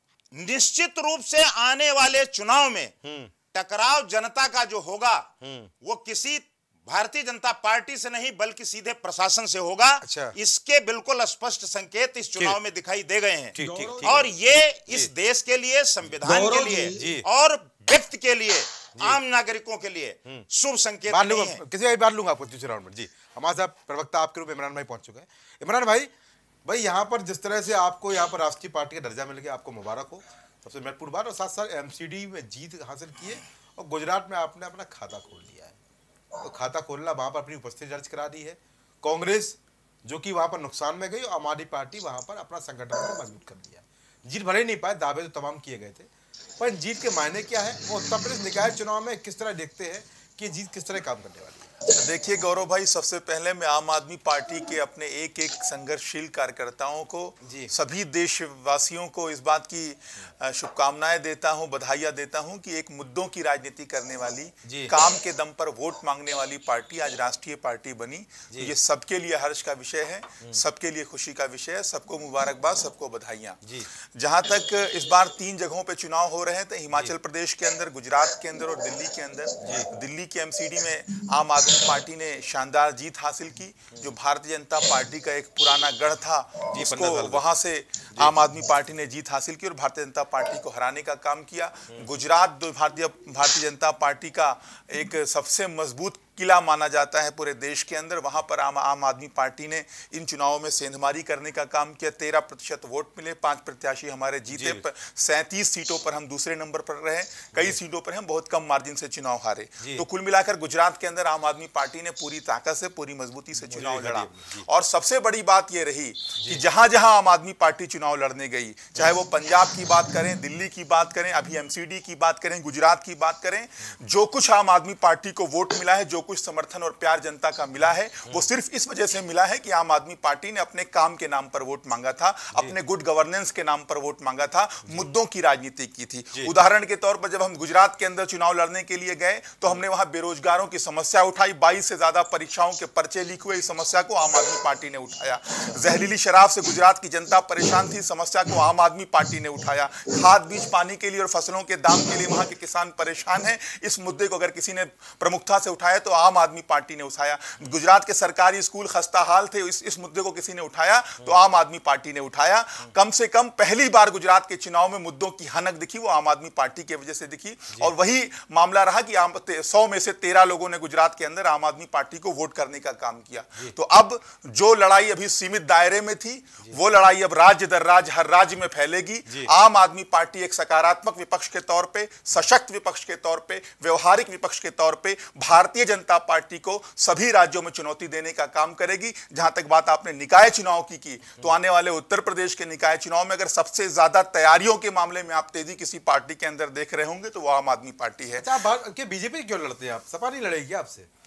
निश्चित रूप से आने वाले चुनाव में टकराव जनता का जो होगा वो किसी भारतीय जनता पार्टी से नहीं बल्कि सीधे प्रशासन से होगा। अच्छा। इसके बिल्कुल स्पष्ट संकेत इस चुनाव में दिखाई दे गए हैं। ठीक, ठीक, ठीक, और ये इस देश के लिए, संविधान के लिए और व्यक्ति के लिए, आम नागरिकों के लिए शुभ संकेत नहीं है। किसी भी बात लूंगा आपको दूसरे राउंड में। जी, हमारे साथ प्रवक्ता आपके रूप में इमरान भाई पहुंच चुके हैं। इमरान भाई भाई यहाँ पर जिस तरह से आपको यहाँ पर राष्ट्रीय पार्टी का दर्जा मिल गया, आपको मुबारक हो, सबसे महत्वपूर्ण बात। और साथ साथ एमसीडी में जीत हासिल की है और गुजरात में आपने अपना खाता खोल लिया है। तो खाता खोलना, वहाँ पर अपनी उपस्थिति दर्ज करा दी है। कांग्रेस जो कि वहाँ पर नुकसान में गई और आम आदमी पार्टी वहाँ पर अपना संगठन को मजबूत कर दिया। जीत भले ही नहीं पाए, दावे तो तमाम किए गए थे, पर जीत के मायने क्या है? वो उत्तर प्रदेश निकाय चुनाव में किस तरह देखते हैं कि जीत किस तरह काम करने वाली है? देखिए गौरव भाई, सबसे पहले मैं आम आदमी पार्टी के अपने एक एक संघर्षशील कार्यकर्ताओं को, सभी देशवासियों को इस बात की शुभकामनाएं देता हूं, बधाइयां देता हूं कि एक मुद्दों की राजनीति करने वाली, काम के दम पर वोट मांगने वाली पार्टी आज राष्ट्रीय पार्टी बनी। तो ये सबके लिए हर्ष का विषय है, सबके लिए खुशी का विषय है। सबको मुबारकबाद, सबको बधाइयां। जहां तक इस बार तीन जगहों पे चुनाव हो रहे हैं, तो हिमाचल प्रदेश के अंदर, गुजरात के अंदर और दिल्ली के अंदर। दिल्ली के एमसीडी में आम आदमी पार्टी ने शानदार जीत हासिल की। जो भारतीय जनता पार्टी का एक पुराना गढ़ था, उसको वहां से आम आदमी पार्टी ने जीत हासिल की और भारतीय जनता पार्टी को हराने का काम किया। गुजरात भारतीय भारतीय जनता पार्टी का एक सबसे मजबूत किला माना जाता है पूरे देश के अंदर। वहां पर आम आम आदमी पार्टी ने इन चुनावों में सेंधमारी करने का काम किया। तेरह प्रतिशत वोट मिले, पांच प्रत्याशी हमारे जीते, पर सैंतीस सीटों पर हम दूसरे नंबर पर रहे, कई सीटों पर हम बहुत कम मार्जिन से चुनाव हारे। तो कुल मिलाकर गुजरात के अंदर आम आदमी पार्टी ने पूरी ताकत से, पूरी मजबूती से चुनाव लड़ा। और सबसे बड़ी बात यह रही कि जहां जहां आम आदमी पार्टी चुनाव लड़ने गई, चाहे वो पंजाब की बात करें, दिल्ली की बात करें, अभी एमसीडी की बात करें, गुजरात की बात करें, जो कुछ आम आदमी पार्टी को वोट मिला है, जो कुछ समर्थन और प्यार जनता का मिला है, वो सिर्फ इस वजह से मिला है कि आम आदमी पार्टी ने अपने काम के नाम पर वोट मांगा था, अपने गुड गवर्नेंस के नाम पर वोट मांगा था, मुद्दों की राजनीति की थी। उदाहरण के तौर पर जब हम गुजरात के अंदर चुनाव लड़ने के लिए गए तो हमने वहां बेरोजगारों की समस्या उठाई। बाईस से ज्यादा परीक्षाओं के पर्चे लीक हुए, इस समस्या को आम आदमी पार्टी ने उठाया। जहरीली शराब से गुजरात की जनता परेशान थी, समस्या को आम आदमी पार्टी ने उठाया। खाद बीज पानी के लिए और फसलों के दाम के लिए वहां के किसान परेशान हैं, इस मुद्दे को अगर किसी ने प्रमुखता से उठाया तो आम आदमी पार्टी ने उठाया। गुजरात के सरकारी स्कूल खस्ता हाल थे, इस इस मुद्दे को किसी ने उठाया तो आम आदमी पार्टी ने उठाया। कम से कम पहली बार गुजरात के चुनाव में मुद्दों की हनक दिखी, वो आम आदमी पार्टी की वजह से दिखी। और वही मामला रहा कि आम सौ में से तेरह लोगों ने गुजरात के अंदर आम आदमी पार्टी को वोट करने का काम किया। तो अब जो लड़ाई अभी सीमित दायरे में थी, वो लड़ाई अब राज्य दर राज्य, हर राज्य में फैलेगी। आम आदमी पार्टी एक सकारात्मक विपक्ष के तौर पे, सशक्त विपक्ष के तौर पे, व्यवहारिक विपक्ष के तौर पे भारतीय जनता पार्टी को सभी राज्यों में चुनौती देने का काम करेगी। जहां तक बात आपने निकाय चुनाव की की, तो आने वाले उत्तर प्रदेश के निकाय चुनाव में अगर सबसे ज्यादा तैयारियों के मामले में आप तेजी किसी पार्टी के अंदर देख रहे होंगे तो वो आम आदमी पार्टी है। अच्छा, बीजेपी क्यों लड़ते हैं आप? सपा नहीं लड़ेगी आपसे?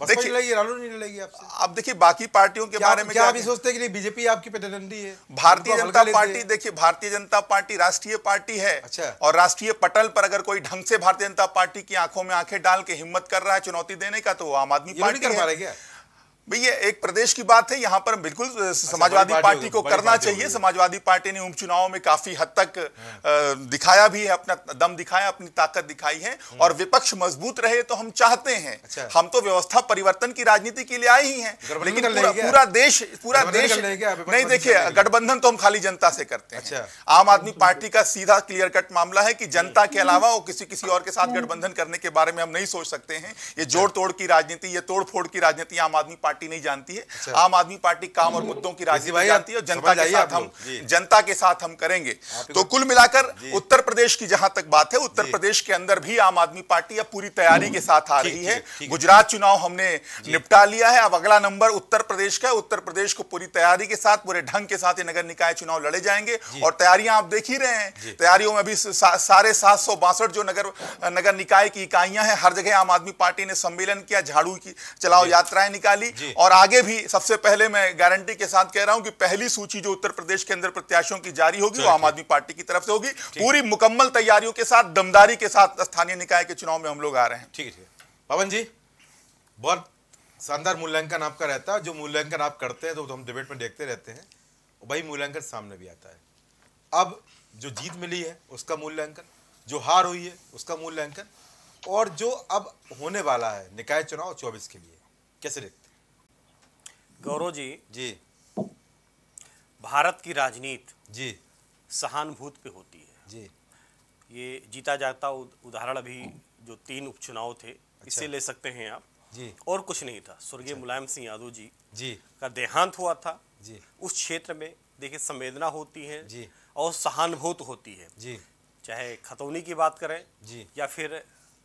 देखिए रालोद नहीं लड़ेगी आपसे। अब देखिए बाकी पार्टियों के बारे में क्या आप सोचते हैं कि बीजेपी आपकी प्रतिद्वंदी है? भारतीय जनता पार्टी, देखिए भारतीय जनता पार्टी राष्ट्रीय पार्टी है। अच्छा। और राष्ट्रीय पटल पर अगर कोई ढंग से भारतीय जनता पार्टी की आंखों में आंखें डाल के हिम्मत कर रहा है चुनौती देने का, तो वो आम आदमी पार्टी है। भैया एक प्रदेश की बात है, यहाँ पर बिल्कुल समाजवादी पार्टी को करना चाहिए। समाजवादी पार्टी ने उपचुनाव में काफी हद तक दिखाया भी है, अपना दम दिखाया, अपनी ताकत दिखाई है, और विपक्ष मजबूत रहे तो हम चाहते हैं। अच्छा। हम तो व्यवस्था परिवर्तन की राजनीति के लिए आए ही हैं, लेकिन पूरा, पूरा देश पूरा देश नहीं, देखिए गठबंधन तो हम खाली जनता से करते हैं। अच्छा। आम आदमी पार्टी का सीधा क्लियर कट मामला है कि जनता के अलावा वो किसी किसी और के साथ गठबंधन करने के बारे में हम नहीं सोच सकते हैं। ये जोड़ तोड़ की राजनीति, ये तोड़ फोड़ की राजनीति आम आदमी पार्टी नहीं जानती है। अच्छा। आम आदमी पार्टी काम और मुद्दों की राजनीति जानती है, और जनता के साथ हम जनता के साथ हम करेंगे। तो कुल मिलाकर उत्तर प्रदेश की जहां तक बात है, उत्तर प्रदेश के अंदर भी आम आदमी पार्टी अब पूरी तैयारी के साथ आ रही है। गुजरात चुनाव हमने निपटा लिया है, अब अगला नंबर उत्तर प्रदेश का। उत्तर प्रदेश को पूरी तैयारी के साथ, पूरे ढंग के साथ ये नगर निकाय चुनाव लड़े जाएंगे, और तैयारियां आप देख ही रहे हैं। तैयारियों में भी साढ़े सात सौ बासठ जो नगर नगर निकाय की इकाइयां हैं, हर जगह आम आदमी पार्टी ने सम्मेलन किया, झाड़ू की चलाओ यात्राएं निकाली, और आगे भी सबसे पहले मैं गारंटी के साथ कह रहा हूं कि पहली सूची जो उत्तर प्रदेश के अंदर प्रत्याशियों की जारी होगी वो आम आदमी पार्टी की तरफ से होगी। पूरी मुकम्मल तैयारियों के साथ, दमदारी के साथ स्थानीय निकाय के चुनाव में हम लोग आ रहे हैं। ठीक है, ठीक है पवन जी, बहुत शानदार मूल्यांकन आपका रहता है। जो मूल्यांकन आप करते हैं तो हम डिबेट में देखते रहते हैं, वही मूल्यांकन सामने भी आता है। अब जो जीत मिली है उसका मूल्यांकन, जो हार हुई है उसका मूल्यांकन, और जो अब होने वाला है निकाय चुनाव चौबीस के लिए, कैसे देखते हैं? गौरव जी जी भारत की राजनीति जी सहानुभूति पे होती है जी। ये जीता जाता उदाहरण अभी जो तीन उपचुनाव थे, अच्छा। इससे ले सकते हैं आप जी। और कुछ नहीं था, स्वर्गीय अच्छा। मुलायम सिंह यादव जी जी का देहांत हुआ था जी। उस क्षेत्र में देखिए संवेदना होती है जी, और सहानुभूति होती है जी। चाहे खतौनी की बात करें जी, या फिर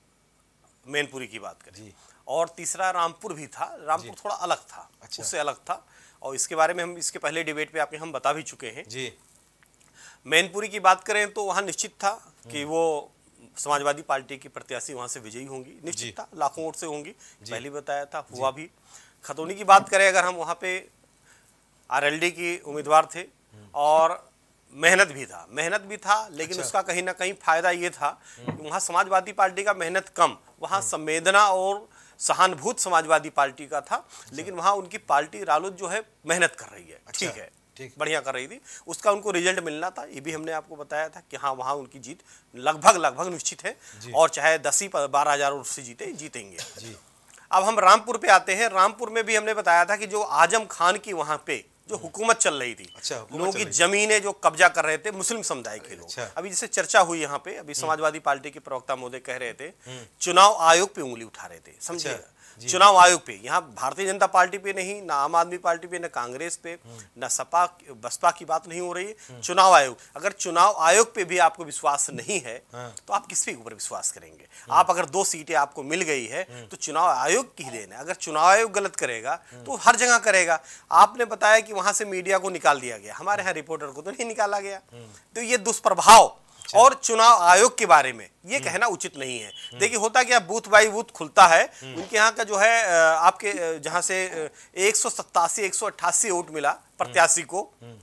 मैनपुरी की बात करें जी। और तीसरा रामपुर भी था, रामपुर थोड़ा अलग था, अच्छा। उससे अलग था, और इसके बारे में हम इसके पहले डिबेट पे आपके हम बता भी चुके हैं जी। मैनपुरी की बात करें तो वहाँ निश्चित था कि वो समाजवादी पार्टी की प्रत्याशी वहाँ से विजयी होंगी, निश्चित था, लाखों वोट से होंगी, पहले बताया था, हुआ भी। खतौनी की बात करें अगर हम, वहाँ पे आरएलडी की उम्मीदवार थे, और मेहनत भी था मेहनत भी था लेकिन अच्छा। उसका कहीं ना कहीं फायदा ये था कि वहाँ समाजवादी पार्टी का मेहनत कम, वहाँ संवेदना और सहानुभूति समाजवादी पार्टी का था, अच्छा। लेकिन वहाँ उनकी पार्टी रालोद जो है मेहनत कर रही है, अच्छा। ठीक है, ठीक। बढ़िया कर रही थी, उसका उनको रिजल्ट मिलना था, ये भी हमने आपको बताया था कि हाँ वहाँ उनकी जीत लगभग लगभग निश्चित है, और चाहे दस ही बारह हजार वोट से जीते जीतेंगे जी। अब हम रामपुर पे आते हैं। रामपुर में भी हमने बताया था कि जो आजम खान की वहाँ पे जो हुकूमत चल रही थी, अच्छा, लोगों की जमीनें जो कब्जा कर रहे थे मुस्लिम समुदाय के लोग, अच्छा। अभी जैसे चर्चा हुई यहाँ पे, अभी समाजवादी पार्टी के प्रवक्ता महोदय कह रहे थे चुनाव आयोग पे उंगली उठा रहे थे, समझे, चुनाव आयोग पे, यहाँ भारतीय जनता पार्टी पे नहीं, ना आम आदमी पार्टी पे, ना कांग्रेस पे, ना सपा बसपा की बात नहीं हो रही है, चुनाव आयोग। अगर चुनाव आयोग पे भी आपको विश्वास नहीं है तो आप किस पे ऊपर विश्वास करेंगे? आप अगर दो सीटें आपको मिल गई है तो चुनाव आयोग की देन है, अगर चुनाव आयोग गलत करेगा तो हर जगह करेगा। आपने बताया कि वहां से मीडिया को निकाल दिया गया, हमारे यहाँ रिपोर्टर को तो नहीं निकाला गया, तो ये दुष्प्रभाव और चुनाव आयोग के बारे में ये कहना उचित नहीं है। देखिए होता क्या, बूथ बाई बूथ खुलता है, उनके यहाँ का जो है आपके जहां से एक सौ सत्तासी एक सौ अट्ठासी वोट मिला प्रत्याशी को,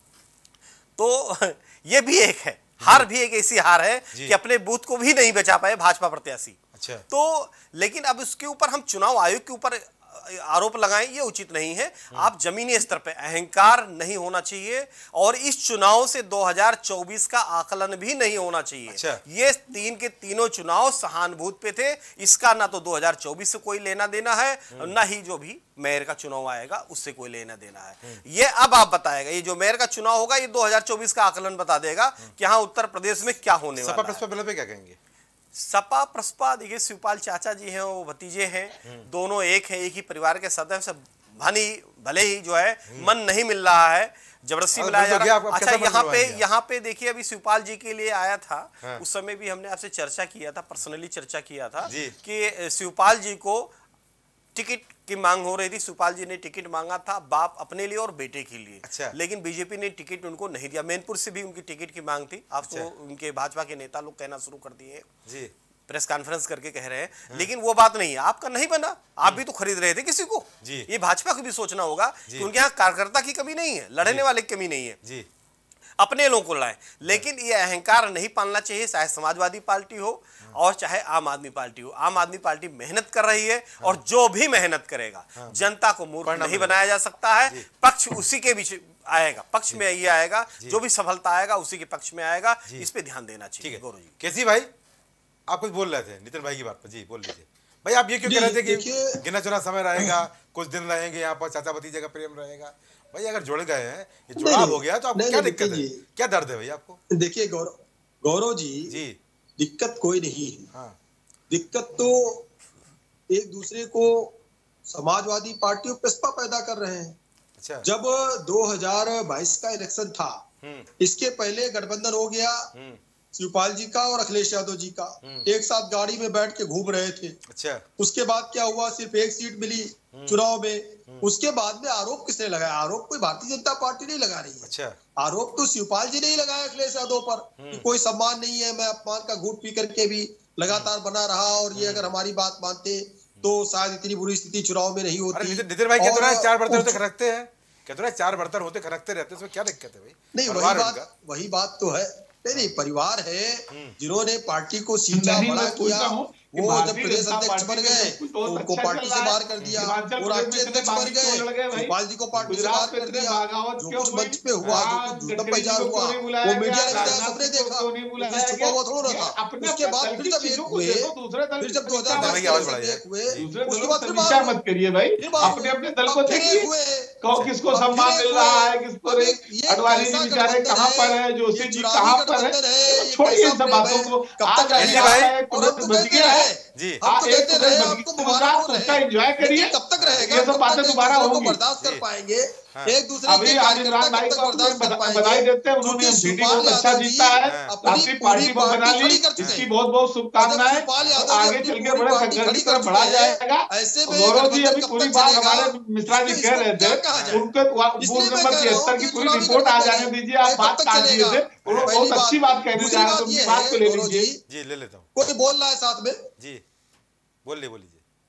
तो ये भी एक है हार, भी एक ऐसी हार है कि अपने बूथ को भी नहीं बचा पाए भाजपा प्रत्याशी, अच्छा। तो लेकिन अब उसके ऊपर हम चुनाव आयोग के ऊपर आरोप लगाएं ये उचित नहीं है। आप जमीनी स्तर पे अहंकार नहीं होना चाहिए, और इस चुनाव से दो हज़ार चौबीस का आकलन भी नहीं होना चाहिए, अच्छा। ये तीन के तीनों चुनाव सहानुभूति पे थे, इसका ना तो दो हज़ार चौबीस से कोई लेना देना है, ना ही जो भी मेयर का चुनाव आएगा उससे कोई लेना देना है। ये अब आप बताएगा, ये जो मेयर का चुनाव होगा ये दो हज़ार चौबीस का आकलन बता देगा कि हाँ उत्तर प्रदेश में क्या होने वाला है। क्या कहेंगे? सपा प्रसपा देखिए, शिवपाल चाचा जी हैं, वो भतीजे हैं, दोनों एक है, एक ही परिवार के सदस्य, भनी भले ही जो है मन नहीं मिल रहा है, जबरदस्ती मिलाया जा रहा है। अच्छा यहाँ पे यहाँ पे देखिए, अभी शिवपाल जी के लिए आया था, हाँ। उस समय भी हमने आपसे चर्चा किया था, पर्सनली चर्चा किया था कि शिवपाल जी को टिकट की मांग हो रही थी, शिवपाल जी ने टिकट मांगा था, बाप अपने लिए और बेटे के लिए, अच्छा। लेकिन बीजेपी ने टिकट उनको नहीं दिया। मैनपुर से भी उनकी टिकट की मांग थी, आप अच्छा। तो उनके भाजपा के नेता लोग कहना शुरू कर दिए जी। प्रेस कॉन्फ्रेंस करके कह रहे हैं, लेकिन वो बात नहीं है। आपका नहीं बना, आप भी तो खरीद रहे थे किसी को जी। ये भाजपा को भी सोचना होगा कि उनके यहाँ कार्यकर्ता की कमी नहीं है, लड़ने वाले की कमी नहीं है जी, अपने लोगों को लड़ाएं। लेकिन ये अहंकार नहीं पालना चाहिए, चाहे समाजवादी पार्टी हो और चाहे आम आदमी पार्टी हो। आम आदमी पार्टी मेहनत कर रही है और जो भी मेहनत करेगा जनता को मूर्ख नहीं बनाया जा सकता है। पक्ष उसी के बीच आएगा, पक्ष में ये आएगा, जो भी सफलता आएगा उसी के पक्ष में आएगा। इस पे ध्यान देना चाहिए। गौरव जी, कैसी भाई आप कुछ बोल रहे थे नितिन भाई की बात पर? जी बोल लीजिए भाई। आप ये क्यों कह रहे थे कि गिना चुना समय रहेगा, कुछ दिन रहेंगे यहाँ पर, चाचा भतीजे का प्रेम रहेगा? भाई अगर जुड़ गए हैं, ये जुड़ाव हो गया तो आपको क्या दिक्कत है, क्या दर्द है भाई आपको? देखिए गौरव गौरव जी जी दिक्कत कोई नहीं है। हाँ। दिक्कत तो एक दूसरे को समाजवादी पार्टियों पेशपा पैदा कर रहे हैं। अच्छा। जब दो हज़ार बाईस का इलेक्शन था, इसके पहले गठबंधन हो गया शिवपाल जी का और अखिलेश यादव जी का, एक साथ गाड़ी में बैठ के घूम रहे थे। अच्छा। उसके बाद क्या हुआ, सिर्फ एक सीट मिली चुनाव में। उसके बाद में आरोप किसने लगाया? आरोप कोई भारतीय जनता पार्टी नहीं लगा रही है। अच्छा। आरोप तो शिवपाल जी ने ही लगाया अखिलेश यादव पर कि कोई सम्मान नहीं है, मैं अपमान का घूट पी करके भी लगातार बना रहा, और ये अगर हमारी बात मानते तो शायद इतनी बुरी स्थिति चुनाव में नहीं होती। नितिन भाई कहते हैं चार बर्तन होते खरकते हैं, कहते हैं चार बर्तन होते खरकते रहते हैं, इसमें क्या दिक्कत है भाई? नहीं, वही बात वही बात तो है। नहीं नहीं, परिवार है जिन्होंने पार्टी को सींचा बड़ा किया। वो जब प्रदेश अध्यक्ष बन गए तो उनको पार्टी से बाहर कर दिया, वो राष्ट्रीय अध्यक्ष बन गए, शिवपाल जी को पार्टी से बाहर कर दिया। जो कुछ मंच पे हुआ, जो कुछ झूठा प्रचार हुआ, वो मीडिया ने बताया, सबने देखा, कुछ छुपा हुआ थोड़ा था। उसके बाद फिर जब एक हुए, फिर जब दो हजार बाईस हुए, उसके बाद फिर मत करिए भाई, अपने अपने दल को देखिए, किसको सम्मान मिल रहा है, किसको अडवाणी जी बेचारे कहाँ पर है, जोशी जी कहाँ पर है, छोड़िए सब बातों को। जी आप तो देते रहे, आपको मुबारक रहे, एंजॉय करिए, कब तक रहेगा? ये सब बातें दोबारा होंगी, बर्दाश्त कर पाएंगे एक दूसरे अभी आदित्य भाई को बधाई देते हैं, उन्होंने एमसीडी को अच्छा जीता है, अपनी पार्टी को बना ली, इसकी बहुत बहुत शुभकामनाएं। आगे चल के बड़े संघर्ष की तरफ बढ़ा जाएगा। गौरव जी अभी पूरी बात हमारे मिश्रा जी कह रहे थे, उनके बूथ नंबर तिहत्तर की पूरी रिपोर्ट आ जाने दीजिए, आप बात काट दिए थे, उन्होंने बहुत अच्छी बात कहने जा रहे हैं, तो बात को ले लीजिए। जी ले लेता हूँ। कोई बोल रहा है साथ में? जी बोलिए बोलिए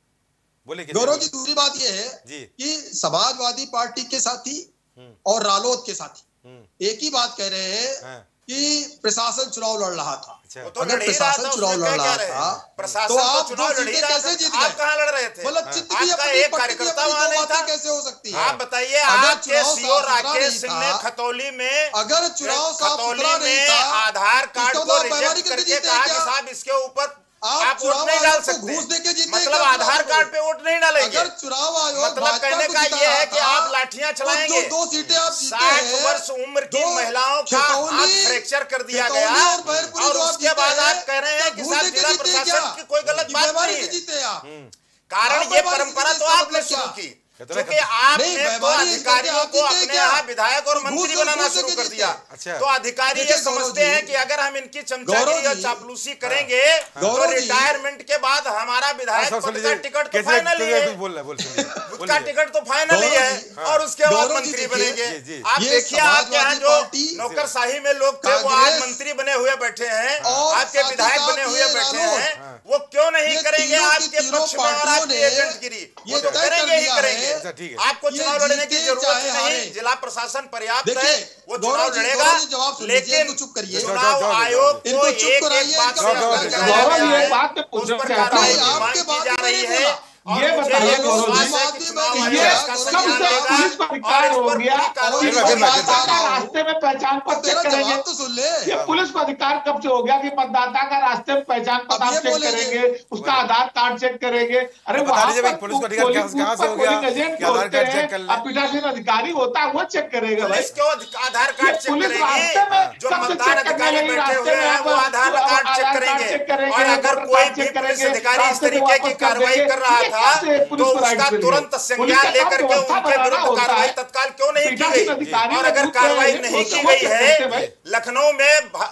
बोलिए। गौरव जी दूसरी बात यह है जी कि समाजवादी पार्टी के साथी और रालोद के साथी एक ही बात कह रहे हैं कि प्रशासन चुनाव लड़ रहा था। तो अगर प्रशासन चुनाव लड़ रहा था प्रशासन तो आप चुनाव दो सीटें कैसे जीत गए? आप कहाँ लड़ रहे थे? मतलब चित्त की आपका अपनी एक पट्टी की कार्यकर्ता अपनी वहाँ दो नहीं बातें था। कैसे हो सकती है? आप बताइए, अगर आपके चुनाव सीओ साफ सुथरा राकेश नहीं सिंह था, ने खतौली में अगर चुनाव साफ खतौली सुथरा नहीं में था, आधार कार्ड इसको को तो आप पैमाने रिजेक्ट करके करके जीते कहा कि क्या? साहब इसके ऊपर आप आप वोट चुनाव नहीं डाल आयोग को सकते, घूस देके जीते मतलब क्या आधार चुनाव कार्ड पे वोट नहीं डालेंगे। अगर चुनाव आयोग मतलब भाजपा कहने को का जिता ये है रहा कि था, आप लाठियां चलाएंगे। तो दो सीटें आप जीते साठ हैं, वर्ष उम्र की दो महिलाओं का खतौली- हाथ फ्रैक्चर कर दिया खतौली गया, और बैरपुरी और जो आप उसके जीते बाद हैं, आप कह रहे हैं कि घूस साहब देके जिला जीते प्रशासन क्या? की कोई गलत कि बात बेमारी नहीं से है। जीते आप? कारण आप ये बेमारी परंपरा से तो जीते, आपने इसका शुरू मतलब की, कहते क्योंकि हैं आपने नहीं, तो बेमारी अधिकारियों करके को आप जीते अपने क्या? यहाँ विधायक और घूस मंत्री और बनाना घूस शुरू देके कर जीते। दिया। अच्छा। तो अधिकारी ये देखिए समझते गौरव हैं जी, कि अगर हम इनकी चमचागिरी गौरव और जी, चापलूसी करेंगे तो गौरव जी, रिटायरमेंट के बाद हमारा विधायक पद का टिकट तो फाइनल ही है, बोल रहा है, बोल सुनिए, उसका टिकट तो फाइनल ही है, और उसके बाद गौरव जी मंत्री देखिए, बनेंगे। जी, जी। आप ये देखिए, आपके यहाँ समाजवादी जो पार्टी, नौकरशाही में लोग थे वो आज कांग्रेस मंत्री बने हुए बैठे हैं, और आपके साथ ही विधायक साथ बने ये हुए बैठे रालोद, हैं, वो क्यों नहीं ये करेंगे तीनों की आपके तीनों पक्ष में और पार्टियों आपकी ने एजेंटगिरी? ये वो तो तय कर करेंगे ही दिया करेंगे। है। अच्छा, ठीक है। आपको ये चुनाव लड़ने की जीते जरूरत चाहे नहीं, हारे। जिला प्रशासन पर्याप्त है, देखिए, वो गौरव चुनाव जी, लड़ेगा। गौरव जी जवाब सुन लीजिए, लेकिन इनको चुप करिए। जाओ, जाओ, चुनाव जाओ, आयोग को इनको एक चुप एक कराइए, बात इनका से जाओ, अवगत जाओ, कराया गौरव गया ये है, बात मैं उस पूछना पर चाहता कार्रवाई हूँ। नहीं, की मांग आपके की बात जा में रही नहीं है, बोला। और ये मुझे बताइए ये गौरव जी, विश्वास है कि चुनाव ये आयोग इसका कब संज्ञान से लेगा पुलिस को और अधिकार इस हो पर गया पूरी कार्रवाई कि फिर मैं- होगी। मतदाता का रास्ते में पहचान अब पता तेरा चेक करेंगे? जवाब तो सुन ले। ये पुलिस को अधिकार कब से हो गया कि मतदाता का रास्ते में पहचान अब पता ये चेक बोलेंगे। करेंगे, उसका आधार कार्ड चेक करेंगे? अरे बता वहां दीजिए भाई, पर पुलिस को अधिकार पोलिंग कहाँ- कहाँ बूथ से पर हो गया पोलिंग एजेंट कि आधार होते कार्ड चेक हैं, कर ले? अपिटासीन अधिकारी होता है, वो चेक करेगा भाई। पुलिस क्यों आधार कार्ड चेक पुलिस करेगी? रास्ते में जो कब से मतदान चेक करने अधिकारी लगी? बैठे रास्ते हुए में हैं यहाँ वो पर Aadhaar card check Aadhaar card check करेंगे, करेंगे, और अगर वोटर कोई कार्ड भी चेक पुलिस करेंगे, अधिकारी इस रास्ते से तरीके की वापस कर कार्रवाई देंगे। कर रहा ये था कैसे पुलिस तो को राइट उसका मिलेंगे? तुरंत पुलिस संज्ञान का लेकर काम के व्यवस्था उनके बनाना विरुद्ध होता कार्रवाई है। तत्काल क्यों नहीं की पीठासीन गई? अधिकारी और ने अगर बूथ कार्रवाई पे नहीं की वो गई चेक है, करते हैं भाई। लखनऊ में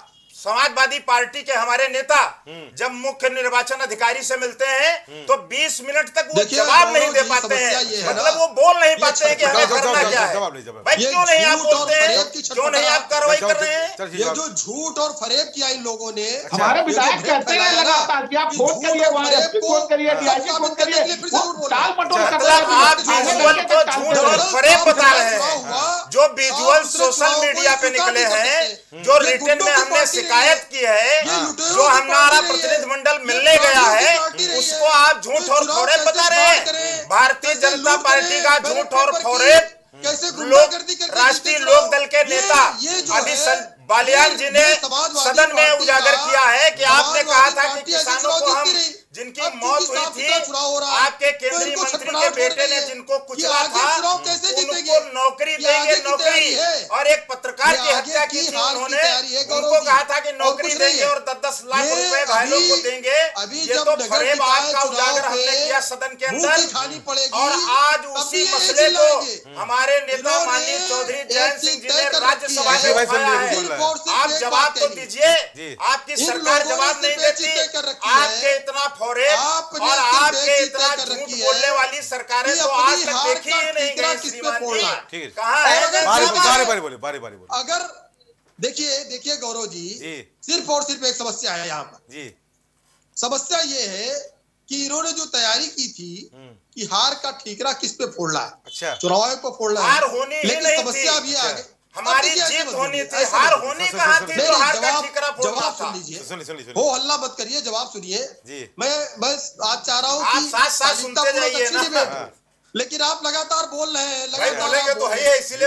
समाजवादी पार्टी के हमारे नेता जब मुख्य निर्वाचन अधिकारी से मिलते हैं तो बीस मिनट तक वो जवाब नहीं दे पाते हैं, मतलब वो बोल नहीं पाते हैं कि हमें करना क्या है। भाई क्यों नहीं आप बोलते हैं, क्यों नहीं आप कार्रवाई कर रहे हैं? ये जो झूठ और फरेब किया इन लोगों ने, हमारे विधायक कहते हैं लगातार कि आप फोन करिए, फोन करिए, डीआईजी फोन करिए, टाल मटोल कर रहे हैं। आप विजुअल तो झूठ और फरेब बता रहे हैं, जो विजुअल सोशल मीडिया पे निकले हैं, जो रिटर्न में हमने शिकायत की है, जो हमारा प्रतिनिधिमंडल मिलने गया है, उसको आप झूठ और फरेब बता रहे हैं। भारतीय जनता पार्टी का झूठ और फरेब लोग राष्ट्रीय लोक दल के नेता अभी बालियान जी ने सदन में उजागर किया है कि आपने कहा था कि किसानों को हम जिनकी मौत हुई थी, आपके केंद्रीय मंत्री के बेटे ने जिनको कुचला था, उनको नौकरी देंगे, नौकरी। और एक पत्रकार की हत्या की थी उन्होंने, उनको कहा था कि नौकरी देंगे और दस दस लाख रुपए घायलों को देंगे। ये तो फरेब आपका उजागर हमने किया सदन के अंदर। और आज उसी मसले को हमारे नेता माननीय चौधरी जयंत सिंह जी ने राज्यसभा में उठाया है। आप जवाब तो दीजिए, आपकी सरकार जवाब नहीं देती। आपके इतना फरेब और आपके इतना झूठ बोलने वाली सरकारें तो आज तक देखी ही नहीं गई श्रीमान जी। कहाँ है? बारी बारी बोले, बारी बारी बोले। अगर देखिए देखिए गौरव जी, सिर्फ और सिर्फ एक समस्या है यहाँ पर जी। समस्या ये है कि इन्होंने जो तैयारी की थी कि हार का ठीकरा किस पे फोड़ना है, अच्छा चुनाव को फोड़ना है, हार होनी ही नहीं थी। समस्या अभी आगे हमारी जीत होनी थी, हार होनी कहाँ थी? तो हार का ठीकरा फोड़ना था। जवाब सुन लीजिए, हो हल्ला मत करिए, जवाब सुनिए। मैं बस आज चाह रहा हूँ कि साथ साथ सुनते जाइए ना, लेकिन आप लगातार बोल रहे हैं, लगातार तो है, इसीलिए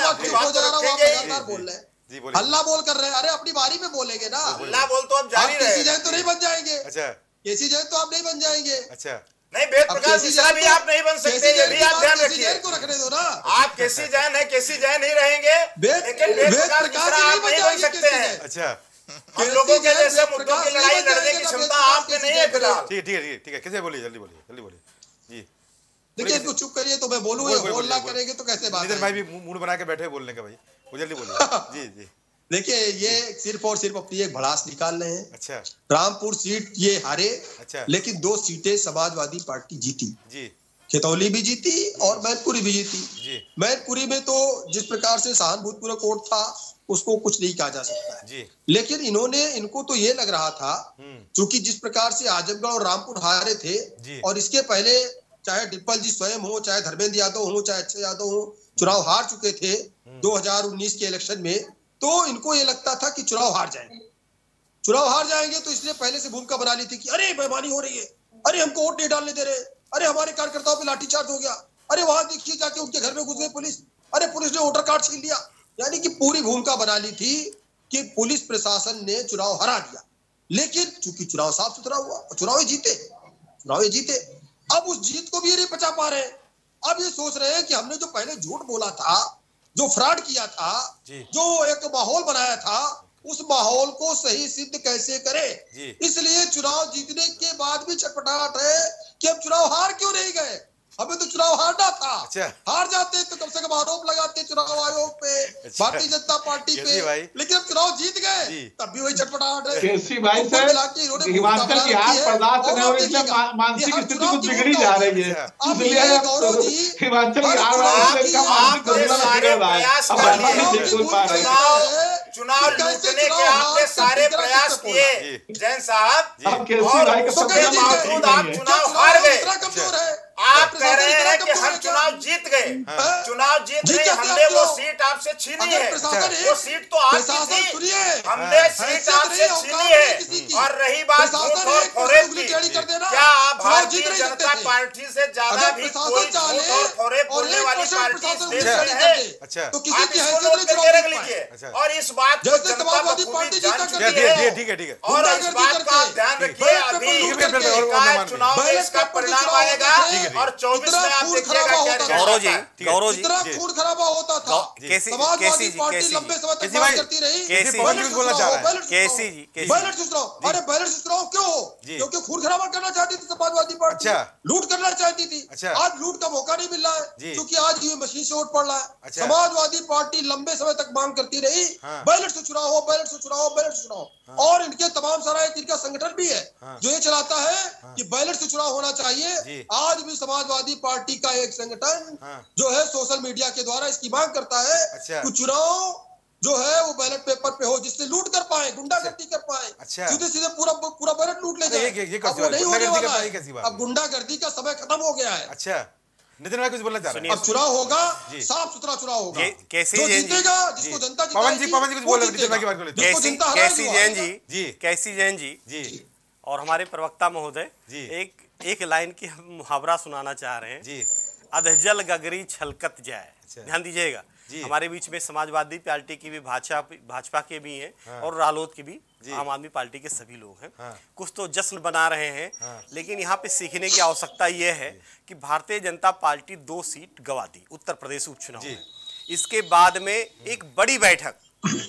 लगातार बोल रहे हैं, हल्ला बोल कर रहे हैं। अरे अपनी बारी में बोलेंगे ना, हल्ला बोल तो अब जारी रहे। केसी जैन तो नहीं बन जाएंगे, अच्छा केसी जैन तो आप नहीं बन जाएंगे, अच्छा नहीं वेद प्रकाश मिश्रा भी आप नहीं बन सकते, ये भी आप ध्यान रखिए। को रखने दो ना, आप केसी जैन है, केसी जैन ही रहेंगे, लेकिन वेद प्रकाश मिश्रा आप नहीं बन सकते हैं। अच्छा हम लोगों के जैसे मुद्दों की लड़ाई लड़ने की क्षमता आपके नहीं है फिलहाल। ठीक ठीक है ठीक है, कैसे बोलिए, जल्दी बोलिए, जल्दी बोलिए जी। देखिए इसको चुप करिए तो मैं बोलूंगा, बोलना करेंगे तो कैसे बात है। भाई भी मूड बना के बैठे बोलने का, भाई वो जल्दी बोलिए जी जी। देखिए ये सिर्फ और सिर्फ अपनी एक भड़ास निकाल रहे हैं। अच्छा रामपुर सीट ये हारे, अच्छा लेकिन दो सीटें समाजवादी पार्टी जीती जी, खतौली भी जीती और मैनपुरी भी जीती जी। मैनपुरी में तो जिस प्रकार से सहानुभूतिपूर्वक वोट था उसको कुछ नहीं कहा जा सकता है जी। लेकिन इन्होंने इनको तो ये लग रहा था क्योंकि जिस प्रकार से आजमगढ़ और रामपुर हारे थे जी। और इसके पहले चाहे डिप्पल जी स्वयं हो, चाहे धर्मेंद्र यादव हो, चाहे अक्षय यादव हो, चुनाव हार चुके थे दो हजार उन्नीस के इलेक्शन में, तो इनको ये लगता था कि चुनाव हार जाएंगे चुनाव हार जाएंगे तो इसलिए पहले से भूमिका बना ली थी कि अरे बेईमानी हो रही है, अरे हमको वोट नहीं डालने दे रहे, अरे हमारे कार्यकर्ताओं पे लाठीचार्ज हो गया, अरे वहां देखिए जाके उनके घर में घुस गई पुलिस, अरे पुलिस ने वोटर कार्ड छीन लिया। यानी कि पूरी भूमिका बना ली थी कि पुलिस प्रशासन ने चुनाव हरा दिया। लेकिन चूंकि चुनाव साफ सुथरा हुआ, चुनाव जीते चुनाव जीते अब उस जीत को भी नहीं बचा पा रहे। अब ये सोच रहे हैं कि हमने जो पहले झूठ बोला था, जो फ्रॉड किया था, जो एक माहौल बनाया था, उस माहौल को सही सिद्ध कैसे करे। इसलिए चुनाव जीतने के बाद भी छटपटाहट है कि हम चुनाव हार क्यों नहीं गए। हमें तो चुनाव हारना था, अच्छा। हार जाते तो कम से कम आरोप लगाते चुनाव आयोग पे, अच्छा। भारतीय जनता पार्टी पे, लेकिन अब चुनाव जीत गए तब भी वही छटपटाहट है। केसी भाई से हिमाचल की हार बर्दाश्त नहीं हो रही, इसलिए मानसिक स्थिति कुछ बिगड़ी जा रही है। इसलिए गौरव जी हिमाचल की हार चुनाव लूटने के आपने सारे प्रयास किए जैन साहब, और उसके बावजूद आप चुनाव हार गए। आप कह रहे हैं कि हम चुनाव जीत गए, चुनाव जीत गए, हमने वो सीट आपसे छीनी है, वो सीट तो आपकी थी, हमने सीट आपसे छीनी है। और रही बात झूठ और फरेब की, क्या आप भारतीय जनता पार्टी से ज्यादा भी कोई झूठ और फरेब बोलने वाली पार्टी इस देश में है? आप इसको नोट करके रख लीजिए और इस बात को जनता बखूबी जान चुकी है। और इस बात का ध्यान रखिए, अभी चुनाव में इसका परिणाम आएगा। और चौबीस में आप देखिएगा गौरव जी, गौरव जी, कितना खून खराबा होता था। समाजवादी पार्टी लंबे समय तक बात करती रही। केसी बोलना चाह रहा है केसी जी, बैलेट चुनाव, अरे बैलेट चुनाव क्यों हो? क्योंकि खून खराबा करना चाहती थी समाजवादी पार्टी, लूट करना चाहती थी। आज लूट का मौका नहीं मिल रहा है क्योंकि आज ये मशीन से वोट पड़ रहा है। समाजवादी पार्टी लंबे समय तक मांग करती रही बैलेट से चुनाव हो, बैलेट से चुनाव हो, बैलेट से चुनाव। और इनके तमाम सारा एक इनका संगठन भी है जो ये चलाता है कि बैलेट से चुनाव होना चाहिए। आज भी समाजवादी पार्टी का एक संगठन जो है सोशल मीडिया के द्वारा इसकी मांग करता है कि चुनाव जो है वो बैलेट पेपर पे हो, जिससे लूट कर पाए, गुंडागर्दी कर पाए, सीधे सीधे पूरा पूरा बैलेट लूट ले जाए। अब वो नहीं होने वाला है, अब गुंडागर्दी का समय खत्म हो गया है। अच्छा, नितिन भाई कुछ बोलना चाह रहे हैं? अब चुनाव होगा, साफ सुथरा चुनाव होगा, कैसी जो जीतेगा, जिसको जनता पवन जी, पवन जी कुछ बोल रहे हैं नितिन भाई की बात बोले। कैसी जैन जी, जी कैसी जैन जी, जी और हमारे प्रवक्ता महोदय जी एक एक लाइन की हम मुहावरा सुनाना चाह रहे हैं जी। अधजल गगरी छलकत जाए, ध्यान दीजिएगा। हमारे बीच में समाजवादी पार्टी की भी, भाजपा भाजपा के भी हैं हाँ। और रालोद की भी, आम आदमी पार्टी के सभी लोग हैं हाँ। कुछ तो जश्न बना रहे हैं हाँ। लेकिन यहाँ पे सीखने की आवश्यकता यह है कि भारतीय जनता पार्टी दो सीट गंवा दी उत्तर प्रदेश उपचुनाव में। इसके बाद में एक बड़ी बैठक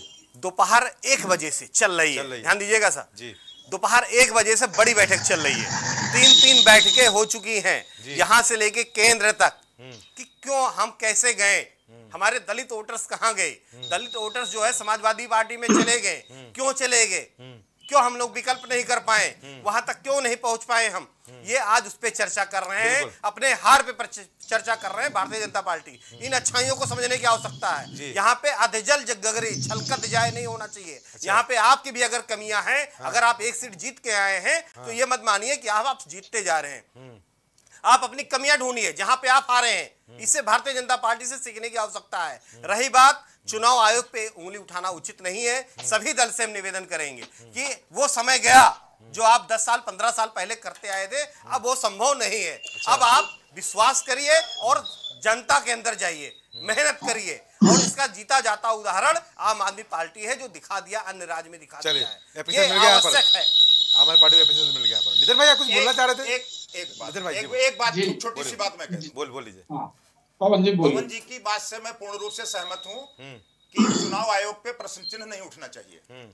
दोपहर एक बजे से चल रही है, ध्यान दीजिएगा सर, दोपहर एक बजे से बड़ी बैठक चल रही है। तीन तीन बैठकें हो चुकी हैं यहाँ से लेके केंद्र तक कि क्यों हम कैसे गए, हमारे दलित वोटर्स कहाँ गए, दलित वोटर्स जो है समाजवादी पार्टी में चले गए, क्यों चले गए, क्यों हम लोग विकल्प नहीं कर पाए, वहां तक क्यों नहीं पहुंच पाए हम, ये आज उस पे चर्चा कर रहे हैं, अपने हार पे चर्चा कर रहे हैं भारतीय जनता पार्टी। इन अच्छाइयों को समझने की आवश्यकता है। यहाँ पे अधजल गगरी छलकत जाए नहीं होना चाहिए। यहाँ पे आपकी भी अगर कमियां हैं, अगर आप एक सीट जीत के आए हैं तो ये मत मानिए कि आप आप जीतते जा रहे हैं। आप अपनी कमियां ढूंढिए जहां पे आप हारे हैं। इससे भारतीय जनता पार्टी से सीखने की आवश्यकता है। रही बात चुनाव आयोग पे उंगली उठाना उचित नहीं है, सभी दल से हम निवेदन करेंगे कि वो समय गया जो आप दस साल पंद्रह साल पहले करते आए थे, अब वो संभव नहीं है। अब आप विश्वास करिए और जनता के अंदर जाइए, मेहनत करिए और इसका जीता जाता उदाहरण आम आदमी पार्टी है जो दिखा दिया, अन्य राज्य में दिखा दिया है। ये आवश्यक है। हमारी पार्टी को मिल गया। नितिन भाई कुछ बोलना चाह रहे थे? एक एक बात एक, एक बात छोटी सी बात मैं कहूं, बोल बोल लीजिए। पवन जी बोलिए। पवन जी की बात से मैं पूर्ण रूप से सहमत हूं कि चुनाव आयोग पे प्रश्न चिन्ह नहीं उठना चाहिए।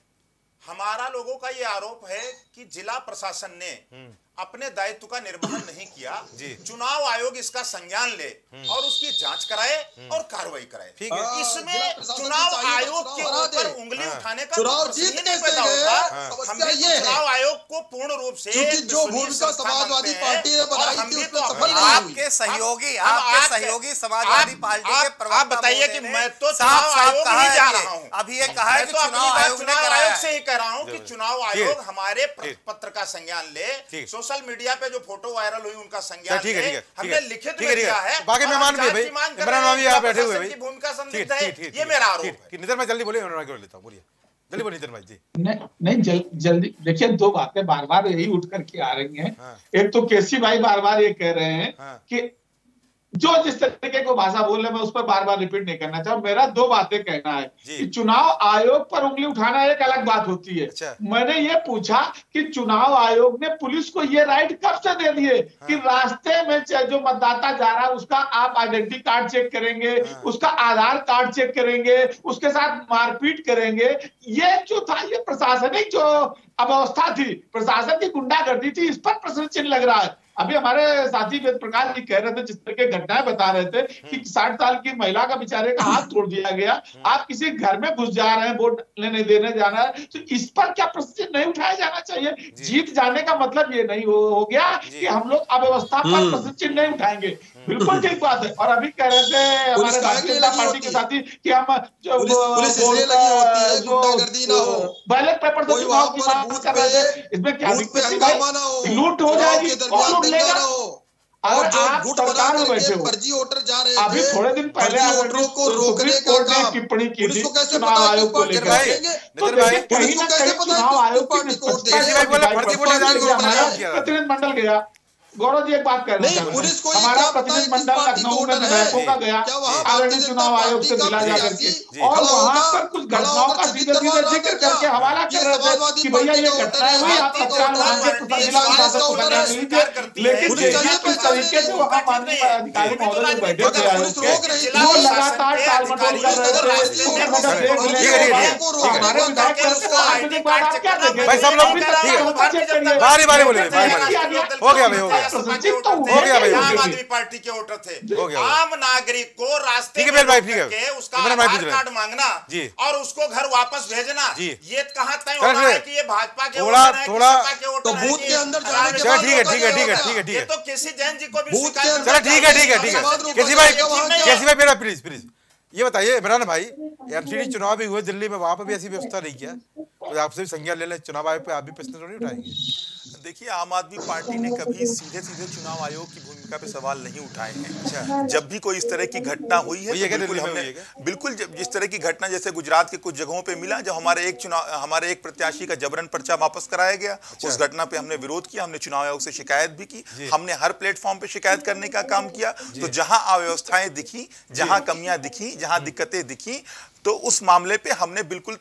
हमारा लोगों का ये आरोप है कि जिला प्रशासन ने अपने दायित्व का निर्वहन नहीं किया। चुनाव आयोग इसका संज्ञान ले और उसकी जांच कराए और कार्रवाई कराए। ठीक है, इसमें चुनाव आयोग के ऊपर उंगली उठाने का प्रश्न नहीं पैदा होता। हमने चुनाव आयोग को पूर्ण रूप से जो भूमिका समाजवादी पार्टी ने बनाई थी उसमें सफल नहीं हुई। आपके सहयोगी आपके सहयोगी समाजवादी पार्टी के प्रवक्ता आप बताइए कि मैं तो चुनाव आयोग ही जा रहा हूँ। अभी ये कहा है कि चुनाव आयोग से ही कह रहा हूँ कि चुनाव आयोग हमारे पत्र का संज्ञान ले, सोशल मीडिया पे जो फोटो वायरल हुई उनका संज्ञान ले, हमने लिखित में दिया है। बाकी मेहमान भी भाई, इमरान भी आप बैठे हुए भाई, भूमिका संदिग्ध है, ये मेरा आरोप है। नितिन भाई जल्दी बोलिए, इमरान को लेता हूं, बोलिए जल्दी बोलिए नितिन भाई जी। नहीं नहीं जल, जल्दी देखिए, दो बातें बार बार यही उठ करके आ रही हैं। एक तो केसी भाई बार बार ये कह रहे हैं कि जो जिस तरीके को भाषा बोल रहे, मैं उस पर बार बार रिपीट नहीं करना चाहूँ। मेरा दो बातें कहना है कि चुनाव आयोग पर उंगली उठाना एक अलग बात होती है। अच्छा। मैंने ये पूछा कि चुनाव आयोग ने पुलिस को ये राइट कब से दे दिए हाँ। कि रास्ते में जो मतदाता जा रहा है उसका आप आइडेंटिटी कार्ड चेक करेंगे हाँ। उसका आधार कार्ड चेक करेंगे, उसके साथ मारपीट करेंगे। ये जो था ये प्रशासनिक जो अव्यवस्था थी, प्रशासन की गुंडागर्दी थी, इस पर प्रश्न चिन्ह लग रहा है। अभी हमारे साथी वेद प्रकाश जी कह रहे थे, जिस तरह के घटनाएं बता रहे थे कि साठ साल की महिला का बेचारे का हाथ तोड़ दिया गया, आप किसी घर में घुस जा रहे हैं, वोट लेने देने जाना है, तो इस पर क्या प्रश्न नहीं उठाया जाना चाहिए? जीत जाने का मतलब ये नहीं हो, हो गया कि हम लोग अव्यवस्था पर प्रश्न चिन्ह नहीं उठाएंगे। बिल्कुल ठीक बात है। और अभी कह रहे थे हमारे भारतीय जनता पार्टी के साथी कि हम जो बैलेट पेपर से चुनाव की बात कर रहे थे, इसमें क्या लूट हो जाएगी और लूट लेगा। और आप सरकार में बैठे हो, फर्जी वोटर जा रहे थे, अभी थोड़े दिन पहले वोटरों को रोकने का काम टिप्पणी की थी चुनाव आयोग को लेकर, तो कहीं ना कहीं चुनाव आयोग की प्रतिनिधिमंडल गया गौरव जी एक बात कर रहे हैं, पुलिस को हमारा प्रतिनिधि मंडल लखनऊ में विधायकों का गया आदरणीय चुनाव आयोग से मिला जा करके, और वहां पर कुछ घटनाओं का सीधे सीधे जिक्र करके हवाला कर रहे थे कि भैया ये घटनाएं हुई, आप तत्काल वहां के जिला प्रशासन को बता दीजिए। लेकिन किस तरीके से वहां माननीय अधिकारी महोदय बैठे थे आयोग के, वो लगातार टाल मटोल कर रहे थे। हमारे विधायक भाई सब लोग बारी बारी बोले, हो गया भाई, हो गया हो गया भाई, आम आदमी पार्टी के वोटर थे। आम नागरिक को रास्ते में के उसका आधार कार्ड मांगना और उसको घर वापस भेजना, ये कहाँ तय हो रहा है कि ये भाजपा के थोड़ा थोड़ा तो बूथ के अंदर जाने के बाद ठीक है ठीक है ठीक है ठीक है ठीक है, तो किसी जैन जी को भी चलो ठीक है ठीक है ठीक है, केसी भाई केसी भाई मेरा प्लीज प्लीज ये बताइए इमरान भाई, एमसीडी चुनाव भी हुए दिल्ली में, वहां पर भी ऐसी व्यवस्था नहीं किया, तो आपसे भी संज्ञान ले लें, चुनाव आयोग पे आप भी प्रश्न तो नहीं उठाएंगे? देखिए, आम आदमी पार्टी ने कभी सीधे सीधे चुनाव आयोग की भूमिका पे सवाल नहीं उठाए हैं। अच्छा, जब भी कोई इस तरह की घटना हुई है तो बिल्कुल हमने बिल्कुल जिस तरह की घटना जैसे गुजरात के कुछ जगहों पे मिला, जब हमारे एक चुनाव हमारे एक प्रत्याशी का जबरन पर्चा वापस कराया गया, उस घटना पे हमने विरोध किया, हमने चुनाव आयोग से शिकायत भी की, हमने हर प्लेटफॉर्म पे शिकायत करने का काम किया। तो जहां अव्यवस्थाएं दिखी, जहां कमियां दिखी, जहां दिक्कतें दिखी, तो उस मामले पे हमने बिल्कुल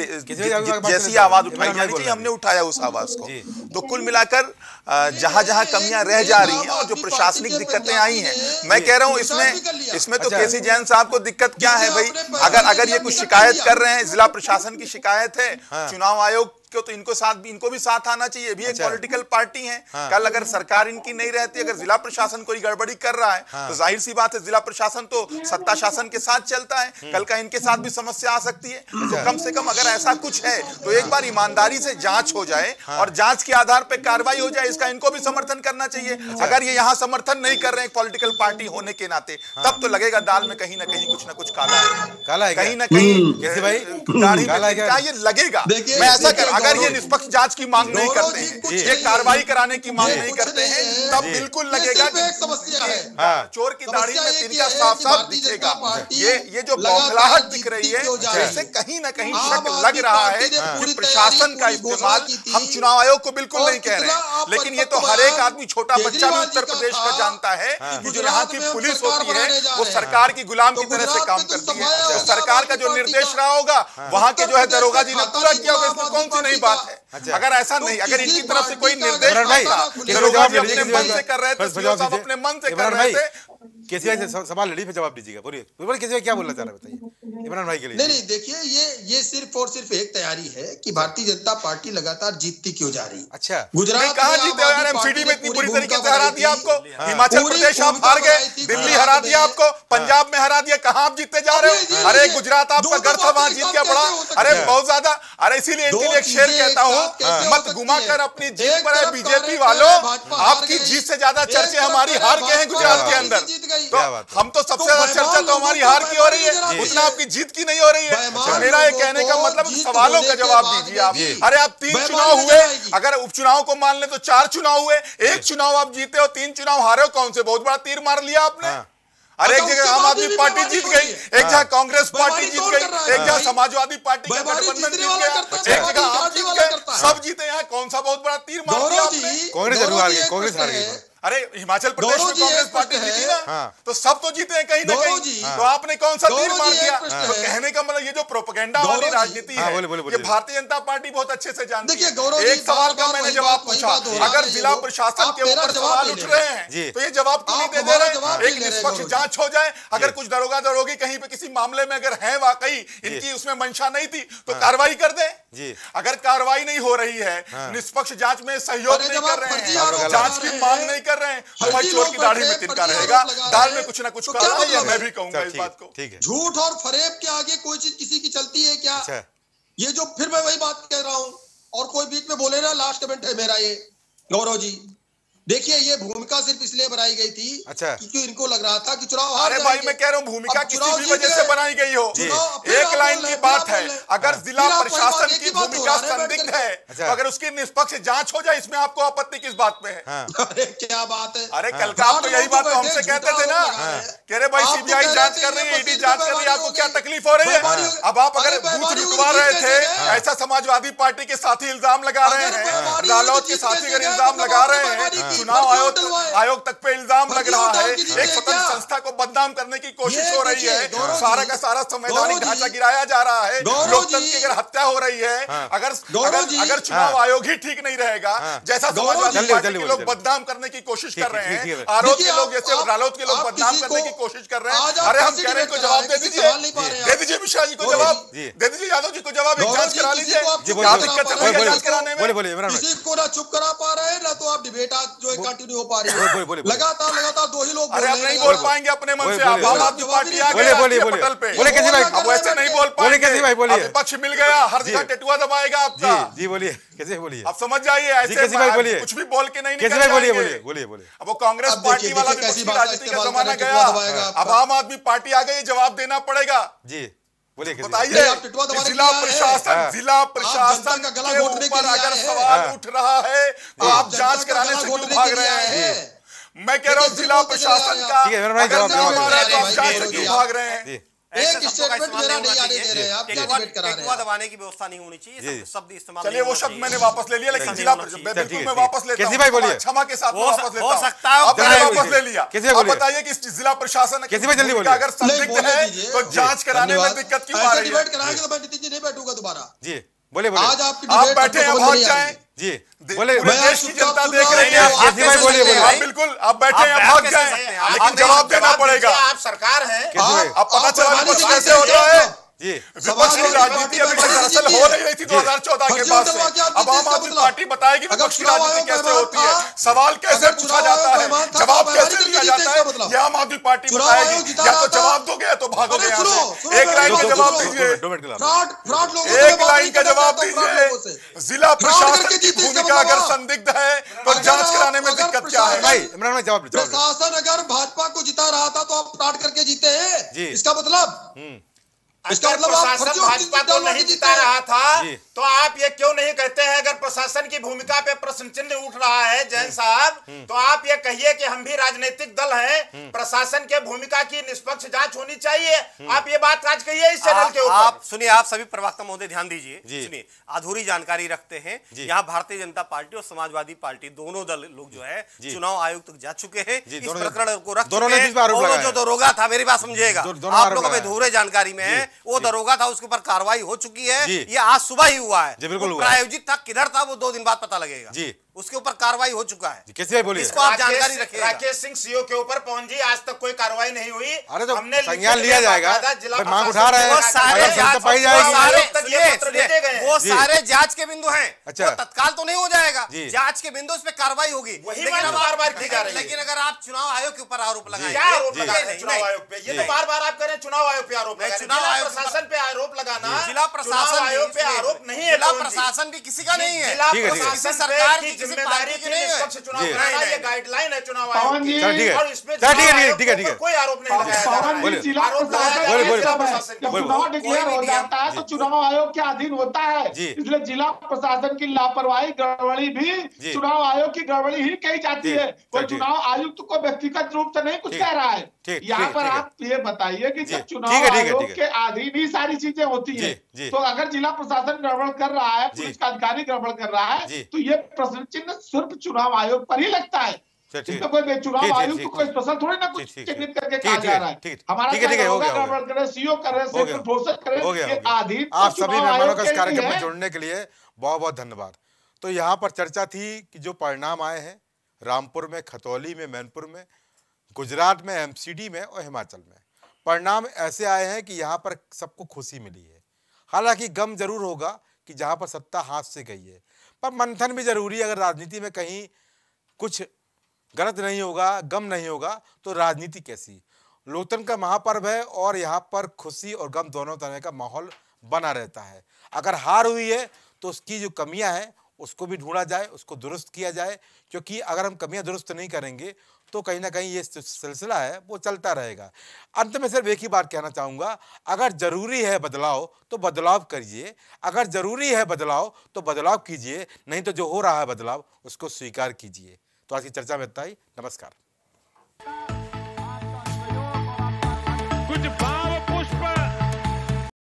जैसी आवाज उठाई जानी चाहिए हमने उठाया उस आवाज को। तो कुल मिलाकर जहां जहां कमियां रह जा रही हैं और जो प्रशासनिक दिक्कतें आई हैं, मैं कह रहा हूं इसमें इसमें तो केसी जैन साहब को दिक्कत क्या है भाई? अगर अगर ये कुछ शिकायत कर रहे हैं, जिला प्रशासन की शिकायत है, चुनाव आयोग को तो इनको साथ भी इनको भी साथ आना चाहिए, भी एक पॉलिटिकल पार्टी है। कल अगर सरकार इनकी नहीं रहती, अगर जिला प्रशासन कोई गड़बड़ी कर रहा है तो जाहिर सी बात है जिला प्रशासन तो सत्ता शासन के साथ चलता है, कल का इनके साथ भी समस्या आ सकती है। तो कम से कम अगर ऐसा कुछ है तो एक बार ईमानदारी से जांच हो जाए और जांच के आधार पर कार्रवाई हो जाए, इसका इनको भी समर्थन करना चाहिए। अगर ये यहाँ समर्थन नहीं कर रहे हैं पॉलिटिकल पार्टी होने के नाते, तब तो लगेगा दाल में कहीं ना कहीं कुछ ना कुछ काला है, काला है, कहीं ना कहीं भाई ये लगेगा। मैं ऐसा कर, अगर ये निष्पक्ष जांच की मांग नहीं करते हैं, ये कार्रवाई कराने की मांग नहीं करते हैं, तब बिल्कुल लगेगा कि समस्या है, चोर की दाढ़ी में तिनका साफ साफ दिखेगा। ये ये जो बौखलाहट दिख रही है, जैसे कहीं ना कहीं शक लग रहा है कि प्रशासन का इस्तेमाल, हम चुनाव आयोग को बिल्कुल नहीं कह रहे हैं, लेकिन ये तो हर एक आदमी, छोटा बच्चा भी उत्तर प्रदेश का जानता है कि जो यहाँ की पुलिस होती है वो सरकार की गुलाम की तरह से काम करती है। तो सरकार का जो निर्देश रहा होगा, वहां के जो है दरोगा जी ने पूरा किया होगा, इसमें कौन सी नई बात है? अगर ऐसा नहीं, अगर इनकी तरफ से कोई निर्देश नहीं था, दरोगा जी अपने मन से कर रहे थे, सीओ साहब अपने मन से कर रहे थे। केसी भाई से सवाल लड़ी पे जवाब दीजिएगा, बोलिए बोलिए केसी भाई क्या बोलना चाह रहे हैं, बताइए इमरान भाई के लिए। नहीं नहीं, देखिए ये ये सिर्फ और सिर्फ एक तैयारी है कि भारतीय जनता पार्टी लगातार जीतती क्यों जा रही है। अच्छा, गुजरात कहां जीते यार? एमसीडी में इतनी बुरी तरीके से हरा दिया आपको, हिमाचल प्रदेश आप हार गए, दिल्ली हरा दिया आपको, पंजाब में हरा दिया, कहां आप जीतते जा रहे हो? अरे गुजरात आपका घर था, वहां जीत क्या पड़ा? अरे बहुत ज्यादा। अरे इसीलिए इनके लिए एक शेर कहता हूं, मत घुमा कर अपनी जीत पर है बीजेपी वालों, आपकी जीत से ज्यादा चर्चे हमारी हार के हैं गुजरात के अंदर। तो हम तो सबसे ज्यादा चर्चा तो हमारी हार की हो रही है, उतना आपकी जीत की नहीं हो रही है। तो मेरा ये कहने का मतलब सवालों का जवाब दीजिए आप। अरे आप तीन चुनाव हुए, अगर उपचुनाव को मान ले तो चार चुनाव हुए, एक चुनाव आप जीते हो, तीन चुनाव हारे हो, कौन से बहुत बड़ा तीर मार लिया आपने? अरे एक जगह आम आदमी पार्टी जीत गई, एक जगह कांग्रेस पार्टी जीत गई, एक जगह समाजवादी पार्टी का गठबंधन जीत गया, एक जगह आप जीत गए, सब जीते। यहाँ कौन सा बहुत बड़ा तीर मार दिया आपने? कांग्रेस जरूर हार गई, कांग्रेस हार गई। अरे हिमाचल प्रदेश में कांग्रेस पार्टी जीती ना, तो सब तो जीते हैं कहीं ना कहीं, तो आपने कौन सा तीर मार दिया? तो कहने का मतलब ये जो प्रोपेगेंडा वाली राजनीति है, ये भारतीय जनता पार्टी बहुत अच्छे से जानती है। एक सवाल का मैंने जवाब पूछा, अगर जिला प्रशासन के ऊपर सवाल उठ रहे हैं तो ये जवाब क्यों नहीं दे दे रहे? एक निष्पक्ष जांच हो जाए, अगर कुछ दरोगा दरोगी कहीं पे किसी मामले में अगर है वाकई इनकी उसमें मंशा नहीं थी तो कार्रवाई कर दे। अगर कार्रवाई नहीं हो रही है, निष्पक्ष जांच में सहयोग नहीं कर रहे हैं, जांच की मांग नहीं कर रहे हैं, तो भाई चोर की दाढ़ी में तिनका रहेगा, दाल में कुछ ना कुछ काला है, मैं भी कहूंगा इस बात को। झूठ और फरेब के आगे कोई चीज किसी की चलती है क्या? ये जो फिर मैं वही बात कह रहा हूं, और कोई बीच में बोले ना, लास्ट कमेंट है मेरा ये गौरव जी, देखिए ये भूमिका सिर्फ इसलिए बनाई गई थी अच्छा, क्योंकि इनको लग रहा था कि चुनाव हार जाएंगे। अरे भाई मैं कह रहा हूँ भूमिका किसी भी वजह से बनाई गई हो, एक लाइन की बात है, अगर जिला प्रशासन की भूमिका संदिग्ध है तो अगर उसकी निष्पक्ष जांच हो जाए, इसमें आपको आपत्ति किस बात पे है? अरे क्या बात है? अरे कल का आप तो यही बात तो हमसे कहते थे ना, कह रहे भाई सीबीआई जांच कर रही है, ईडी जांच कर रही है, आपको क्या तकलीफ हो रही है? अब आप अगर बूथ लुटवा रहे थे, ऐसा समाजवादी पार्टी के साथी इल्जाम लगा रहे हैं, रालोद के साथी अगर इल्जाम लगा रहे हैं, चुनाव आयोग आयोग तक पे इल्जाम लग रहा है, एक स्वतंत्र संस्था को बदनाम करने की कोशिश हो रही है, सारा का सारा संवैधानिक ढांचा गिराया जा रहा है, लोकतंत्र की अगर हत्या हो रही है, अगर अगर चुनाव आयोग ही ठीक नहीं रहेगा, जैसा समाजवादी पार्टी के लोग बदनाम करने की कोशिश कर रहे हैं, आरोप के लोग जैसे रालोद के लोग बदनाम करने की कोशिश कर रहे हैं, अरे हम कह रहे हैं को जवाब दे दीजिए, दे दीजिए मिश्रा जी को जवाब, दे दीजिए यादव जी को जवाब, एक जांच करा लीजिए, क्या दिक्कत है जांच कराने में? किसी को ना चुप करा पा रहे हैं ना तो आप डिबेट आज जो है कंटिन्यू हो पा रही है, लगातार लगातार दो ही लोग। अरे हम नहीं बोल पाएंगे अपने मन से, आम आदमी पार्टी आ गई पटल पे, बोले कैसे भाई, अब वैसे नहीं बोल पाएंगे, कैसे भाई बोलिए, विपक्ष मिल गया, हर जगह टेटुआ दबाएगा आपका। जी बोलिए कैसे बोलिए, आप समझ जाइए, ऐसे कुछ भी बोल के नहीं निकल बोलिए बोलिए बोलिए बोलिए। अब वो कांग्रेस पार्टी वाला भी राजनीति का जमाना गया, अब आम आदमी पार्टी आ गई, जवाब देना पड़ेगा। जी बोलिए, बताइए जिला प्रशासन जिला प्रशासन के ऊपर अगर सवाल उठ रहा है तो आप जांच कराने से क्यों भाग रहे हैं? मैं कह रहा हूँ जिला प्रशासन का अगर नाम आ रहा है तो आप जांच से क्यों भाग रहे हैं? एक स्टेटमेंट मेरा नहीं आने दे रहे हैं, आप क्या डिबेट करा रहे हैं? दबाने की व्यवस्था नहीं होनी चाहिए, शब्द इस्तेमाल। चलिए वो शब्द मैंने वापस ले लिया, लेकिन जिला बिल्कुल मैं वापस लेता हूं, भाई बोलिए, क्षमा के साथ वापस लेता हूं, हो सकता है आपने वापस ले लिया। आप बताइए कि जिला प्रशासन कैसे भाई जल्दी बोलिए, अगर संदिग्ध है तो जांच कराने में दिक्कत क्यों आ रही है? डिबेट कराएंगे तो मैं नितिन जी नहीं बैठूंगा दोबारा। जी बोले बोले, आज आपकी आप बैठे हैं, भाग जाएं। जी बोले, देश की जनता देख रही है, भाई बोलिए बोलिए, आप बिल्कुल आप बैठे हैं, भाग जाएं, लेकिन जवाब देना पड़ेगा। आप सरकार है, अब पता चला विपक्ष कैसे होता है। जी विपक्ष की राजनीति अभी तक दरअसल हो नहीं रही थी दो हज़ार चौदह के बाद से, अब आम आदमी पार्टी बताएगी विपक्ष की राजनीति कैसे होती है, सवाल कैसे पूछा जाता है, जवाब कैसे दिया जाता है, ये आम आदमी पार्टी बताएगी। या तो जवाब दोगे या तो भागोगे यहाँ से। एक लाइन का जवाब दीजिए, एक लाइन का जवाब दीजिए। जिला प्रशासन की भूमिका अगर संदिग्ध है तो जांच कराने में दिक्कत क्या है? भाई इमरान भाई जवाब, प्रशासन अगर भाजपा को जिता रहा था तो आप फ्रॉड करके जीते हैं, इसका मतलब इसका मतलब प्रशासन भाजपा को नहीं जिता रहा था तो आप ये क्यों नहीं कहते हैं? अगर प्रशासन की भूमिका पे प्रश्न चिन्ह उठ रहा है जैन साहब, तो आप ये कहिए कि हम भी राजनीतिक दल हैं, प्रशासन के भूमिका की निष्पक्ष जांच होनी चाहिए। आप ये बात आज कहिए इस चैनल के ऊपर। आप सुनिए, आप सभी प्रवक्ता महोदय ध्यान दीजिए, सुनिए, अधूरी जानकारी रखते हैं। यहाँ भारतीय जनता पार्टी और समाजवादी पार्टी दोनों दल लोग जो है चुनाव आयोग तक जा चुके हैं, इस प्रकरण को रख चुके हैं। और जो दरोगा था, मेरी बात समझिएगा, आप लोगों में अधूरे जानकारी में है, वो दरोगा था, उसके ऊपर कार्रवाई हो चुकी है, ये आज सुबह ही हुआ है, प्रायोजित था, किधर था वो दो दिन बाद पता लगेगा जी, उसके ऊपर कार्रवाई हो चुका है। कैसे बोलिए, इसको आप जानकारी रखिए। राकेश सिंह सीओ के ऊपर पवन जी आज तक कोई कार्रवाई नहीं हुई। अरे तो हमने संज्ञान लिया जाएगा, मांग उठा रहे हैं, वो सारे जांच पाई जाएगी, वो सारे जांच के बिंदु हैं, अच्छा तत्काल तो नहीं हो जाएगा, जांच के बिंदु, उस पर कार्रवाई होगी। बार बार की जा रही है, लेकिन अगर आप चुनाव आयोग के ऊपर आरोप लगाएं, क्या आरोप लगा रहे हैं चुनाव आयोग पे? ये तो बार बार आप कह रहे हैं चुनाव आयोग पे आरोप लगाना, चुनाव आयोग प्रशासन पे आरोप लगाना, जिला प्रशासन आयोग पे आरोप नहीं है, जिला प्रशासन भी किसी का नहीं है, जिला प्रशासन सरकार की जिम्मेदारी की निष्पक्ष चुनाव कराना, ये गाइडलाइन है चुनाव आयोग की, और इसमें ठीक है ठीक है कोई आरोप नहीं लगाया जा रहा है। चुनाव डिक्लेयर हो जाता है तो चुनाव आयोग के अधीन होता है, इसलिए जिला प्रशासन की लापरवाही, गड़बड़ी भी चुनाव आयोग की गड़बड़ी ही कही जाती है। कोई चुनाव आयुक्त को व्यक्तिगत रूप से नहीं कुछ कह रहा है। यहाँ पर आप ये बताइए कि जब चुनाव आयोग के अधीन ही सारी चीजें होती है, तो अगर जिला प्रशासन गड़बड़ कर रहा है, पुलिस का अधिकारी गड़बड़ कर रहा है, तो ये प्रश्न चिन्ह सिर्फ चुनाव आयोग पर ही लगता है। तो कोई चुनाव आयुक्त को कोई स्पेशल थोड़ी ना कुछ चिन्हित करके कहा जा रहा है। हमारा गड़बड़ करे, सीओ करे, सेक्टर फोर्सेस करे, ये अधीन। आप सभी मेहमानों का इस कार्यक्रम में जुड़ने के लिए बहुत बहुत धन्यवाद। तो यहाँ पर चर्चा थी कि जो परिणाम आए हैं रामपुर में, खतौली में, मैनपुर में, गुजरात में, एमसीडी में और हिमाचल में, परिणाम ऐसे आए हैं कि यहाँ पर सबको खुशी मिली है। हालांकि गम जरूर होगा कि जहाँ पर सत्ता हाथ से गई है, पर मंथन भी जरूरी है। अगर राजनीति में कहीं कुछ गलत नहीं होगा, गम नहीं होगा, तो राजनीति कैसी? लोकतंत्र का महापर्व है और यहाँ पर खुशी और गम दोनों तरह का माहौल बना रहता है। अगर हार हुई है तो उसकी जो कमियां हैं उसको भी ढूंढा जाए, उसको दुरुस्त किया जाए, क्योंकि अगर हम कमियां दुरुस्त नहीं करेंगे तो कहीं ना कहीं ये सिलसिला है वो चलता रहेगा। अंत में सिर्फ एक ही बात कहना चाहूँगा, अगर ज़रूरी है बदलाव तो बदलाव करिए, अगर ज़रूरी है बदलाव तो बदलाव कीजिए, नहीं तो जो हो रहा है बदलाव उसको स्वीकार कीजिए। तो आज की चर्चा में इतना ही। नमस्कार। कुछ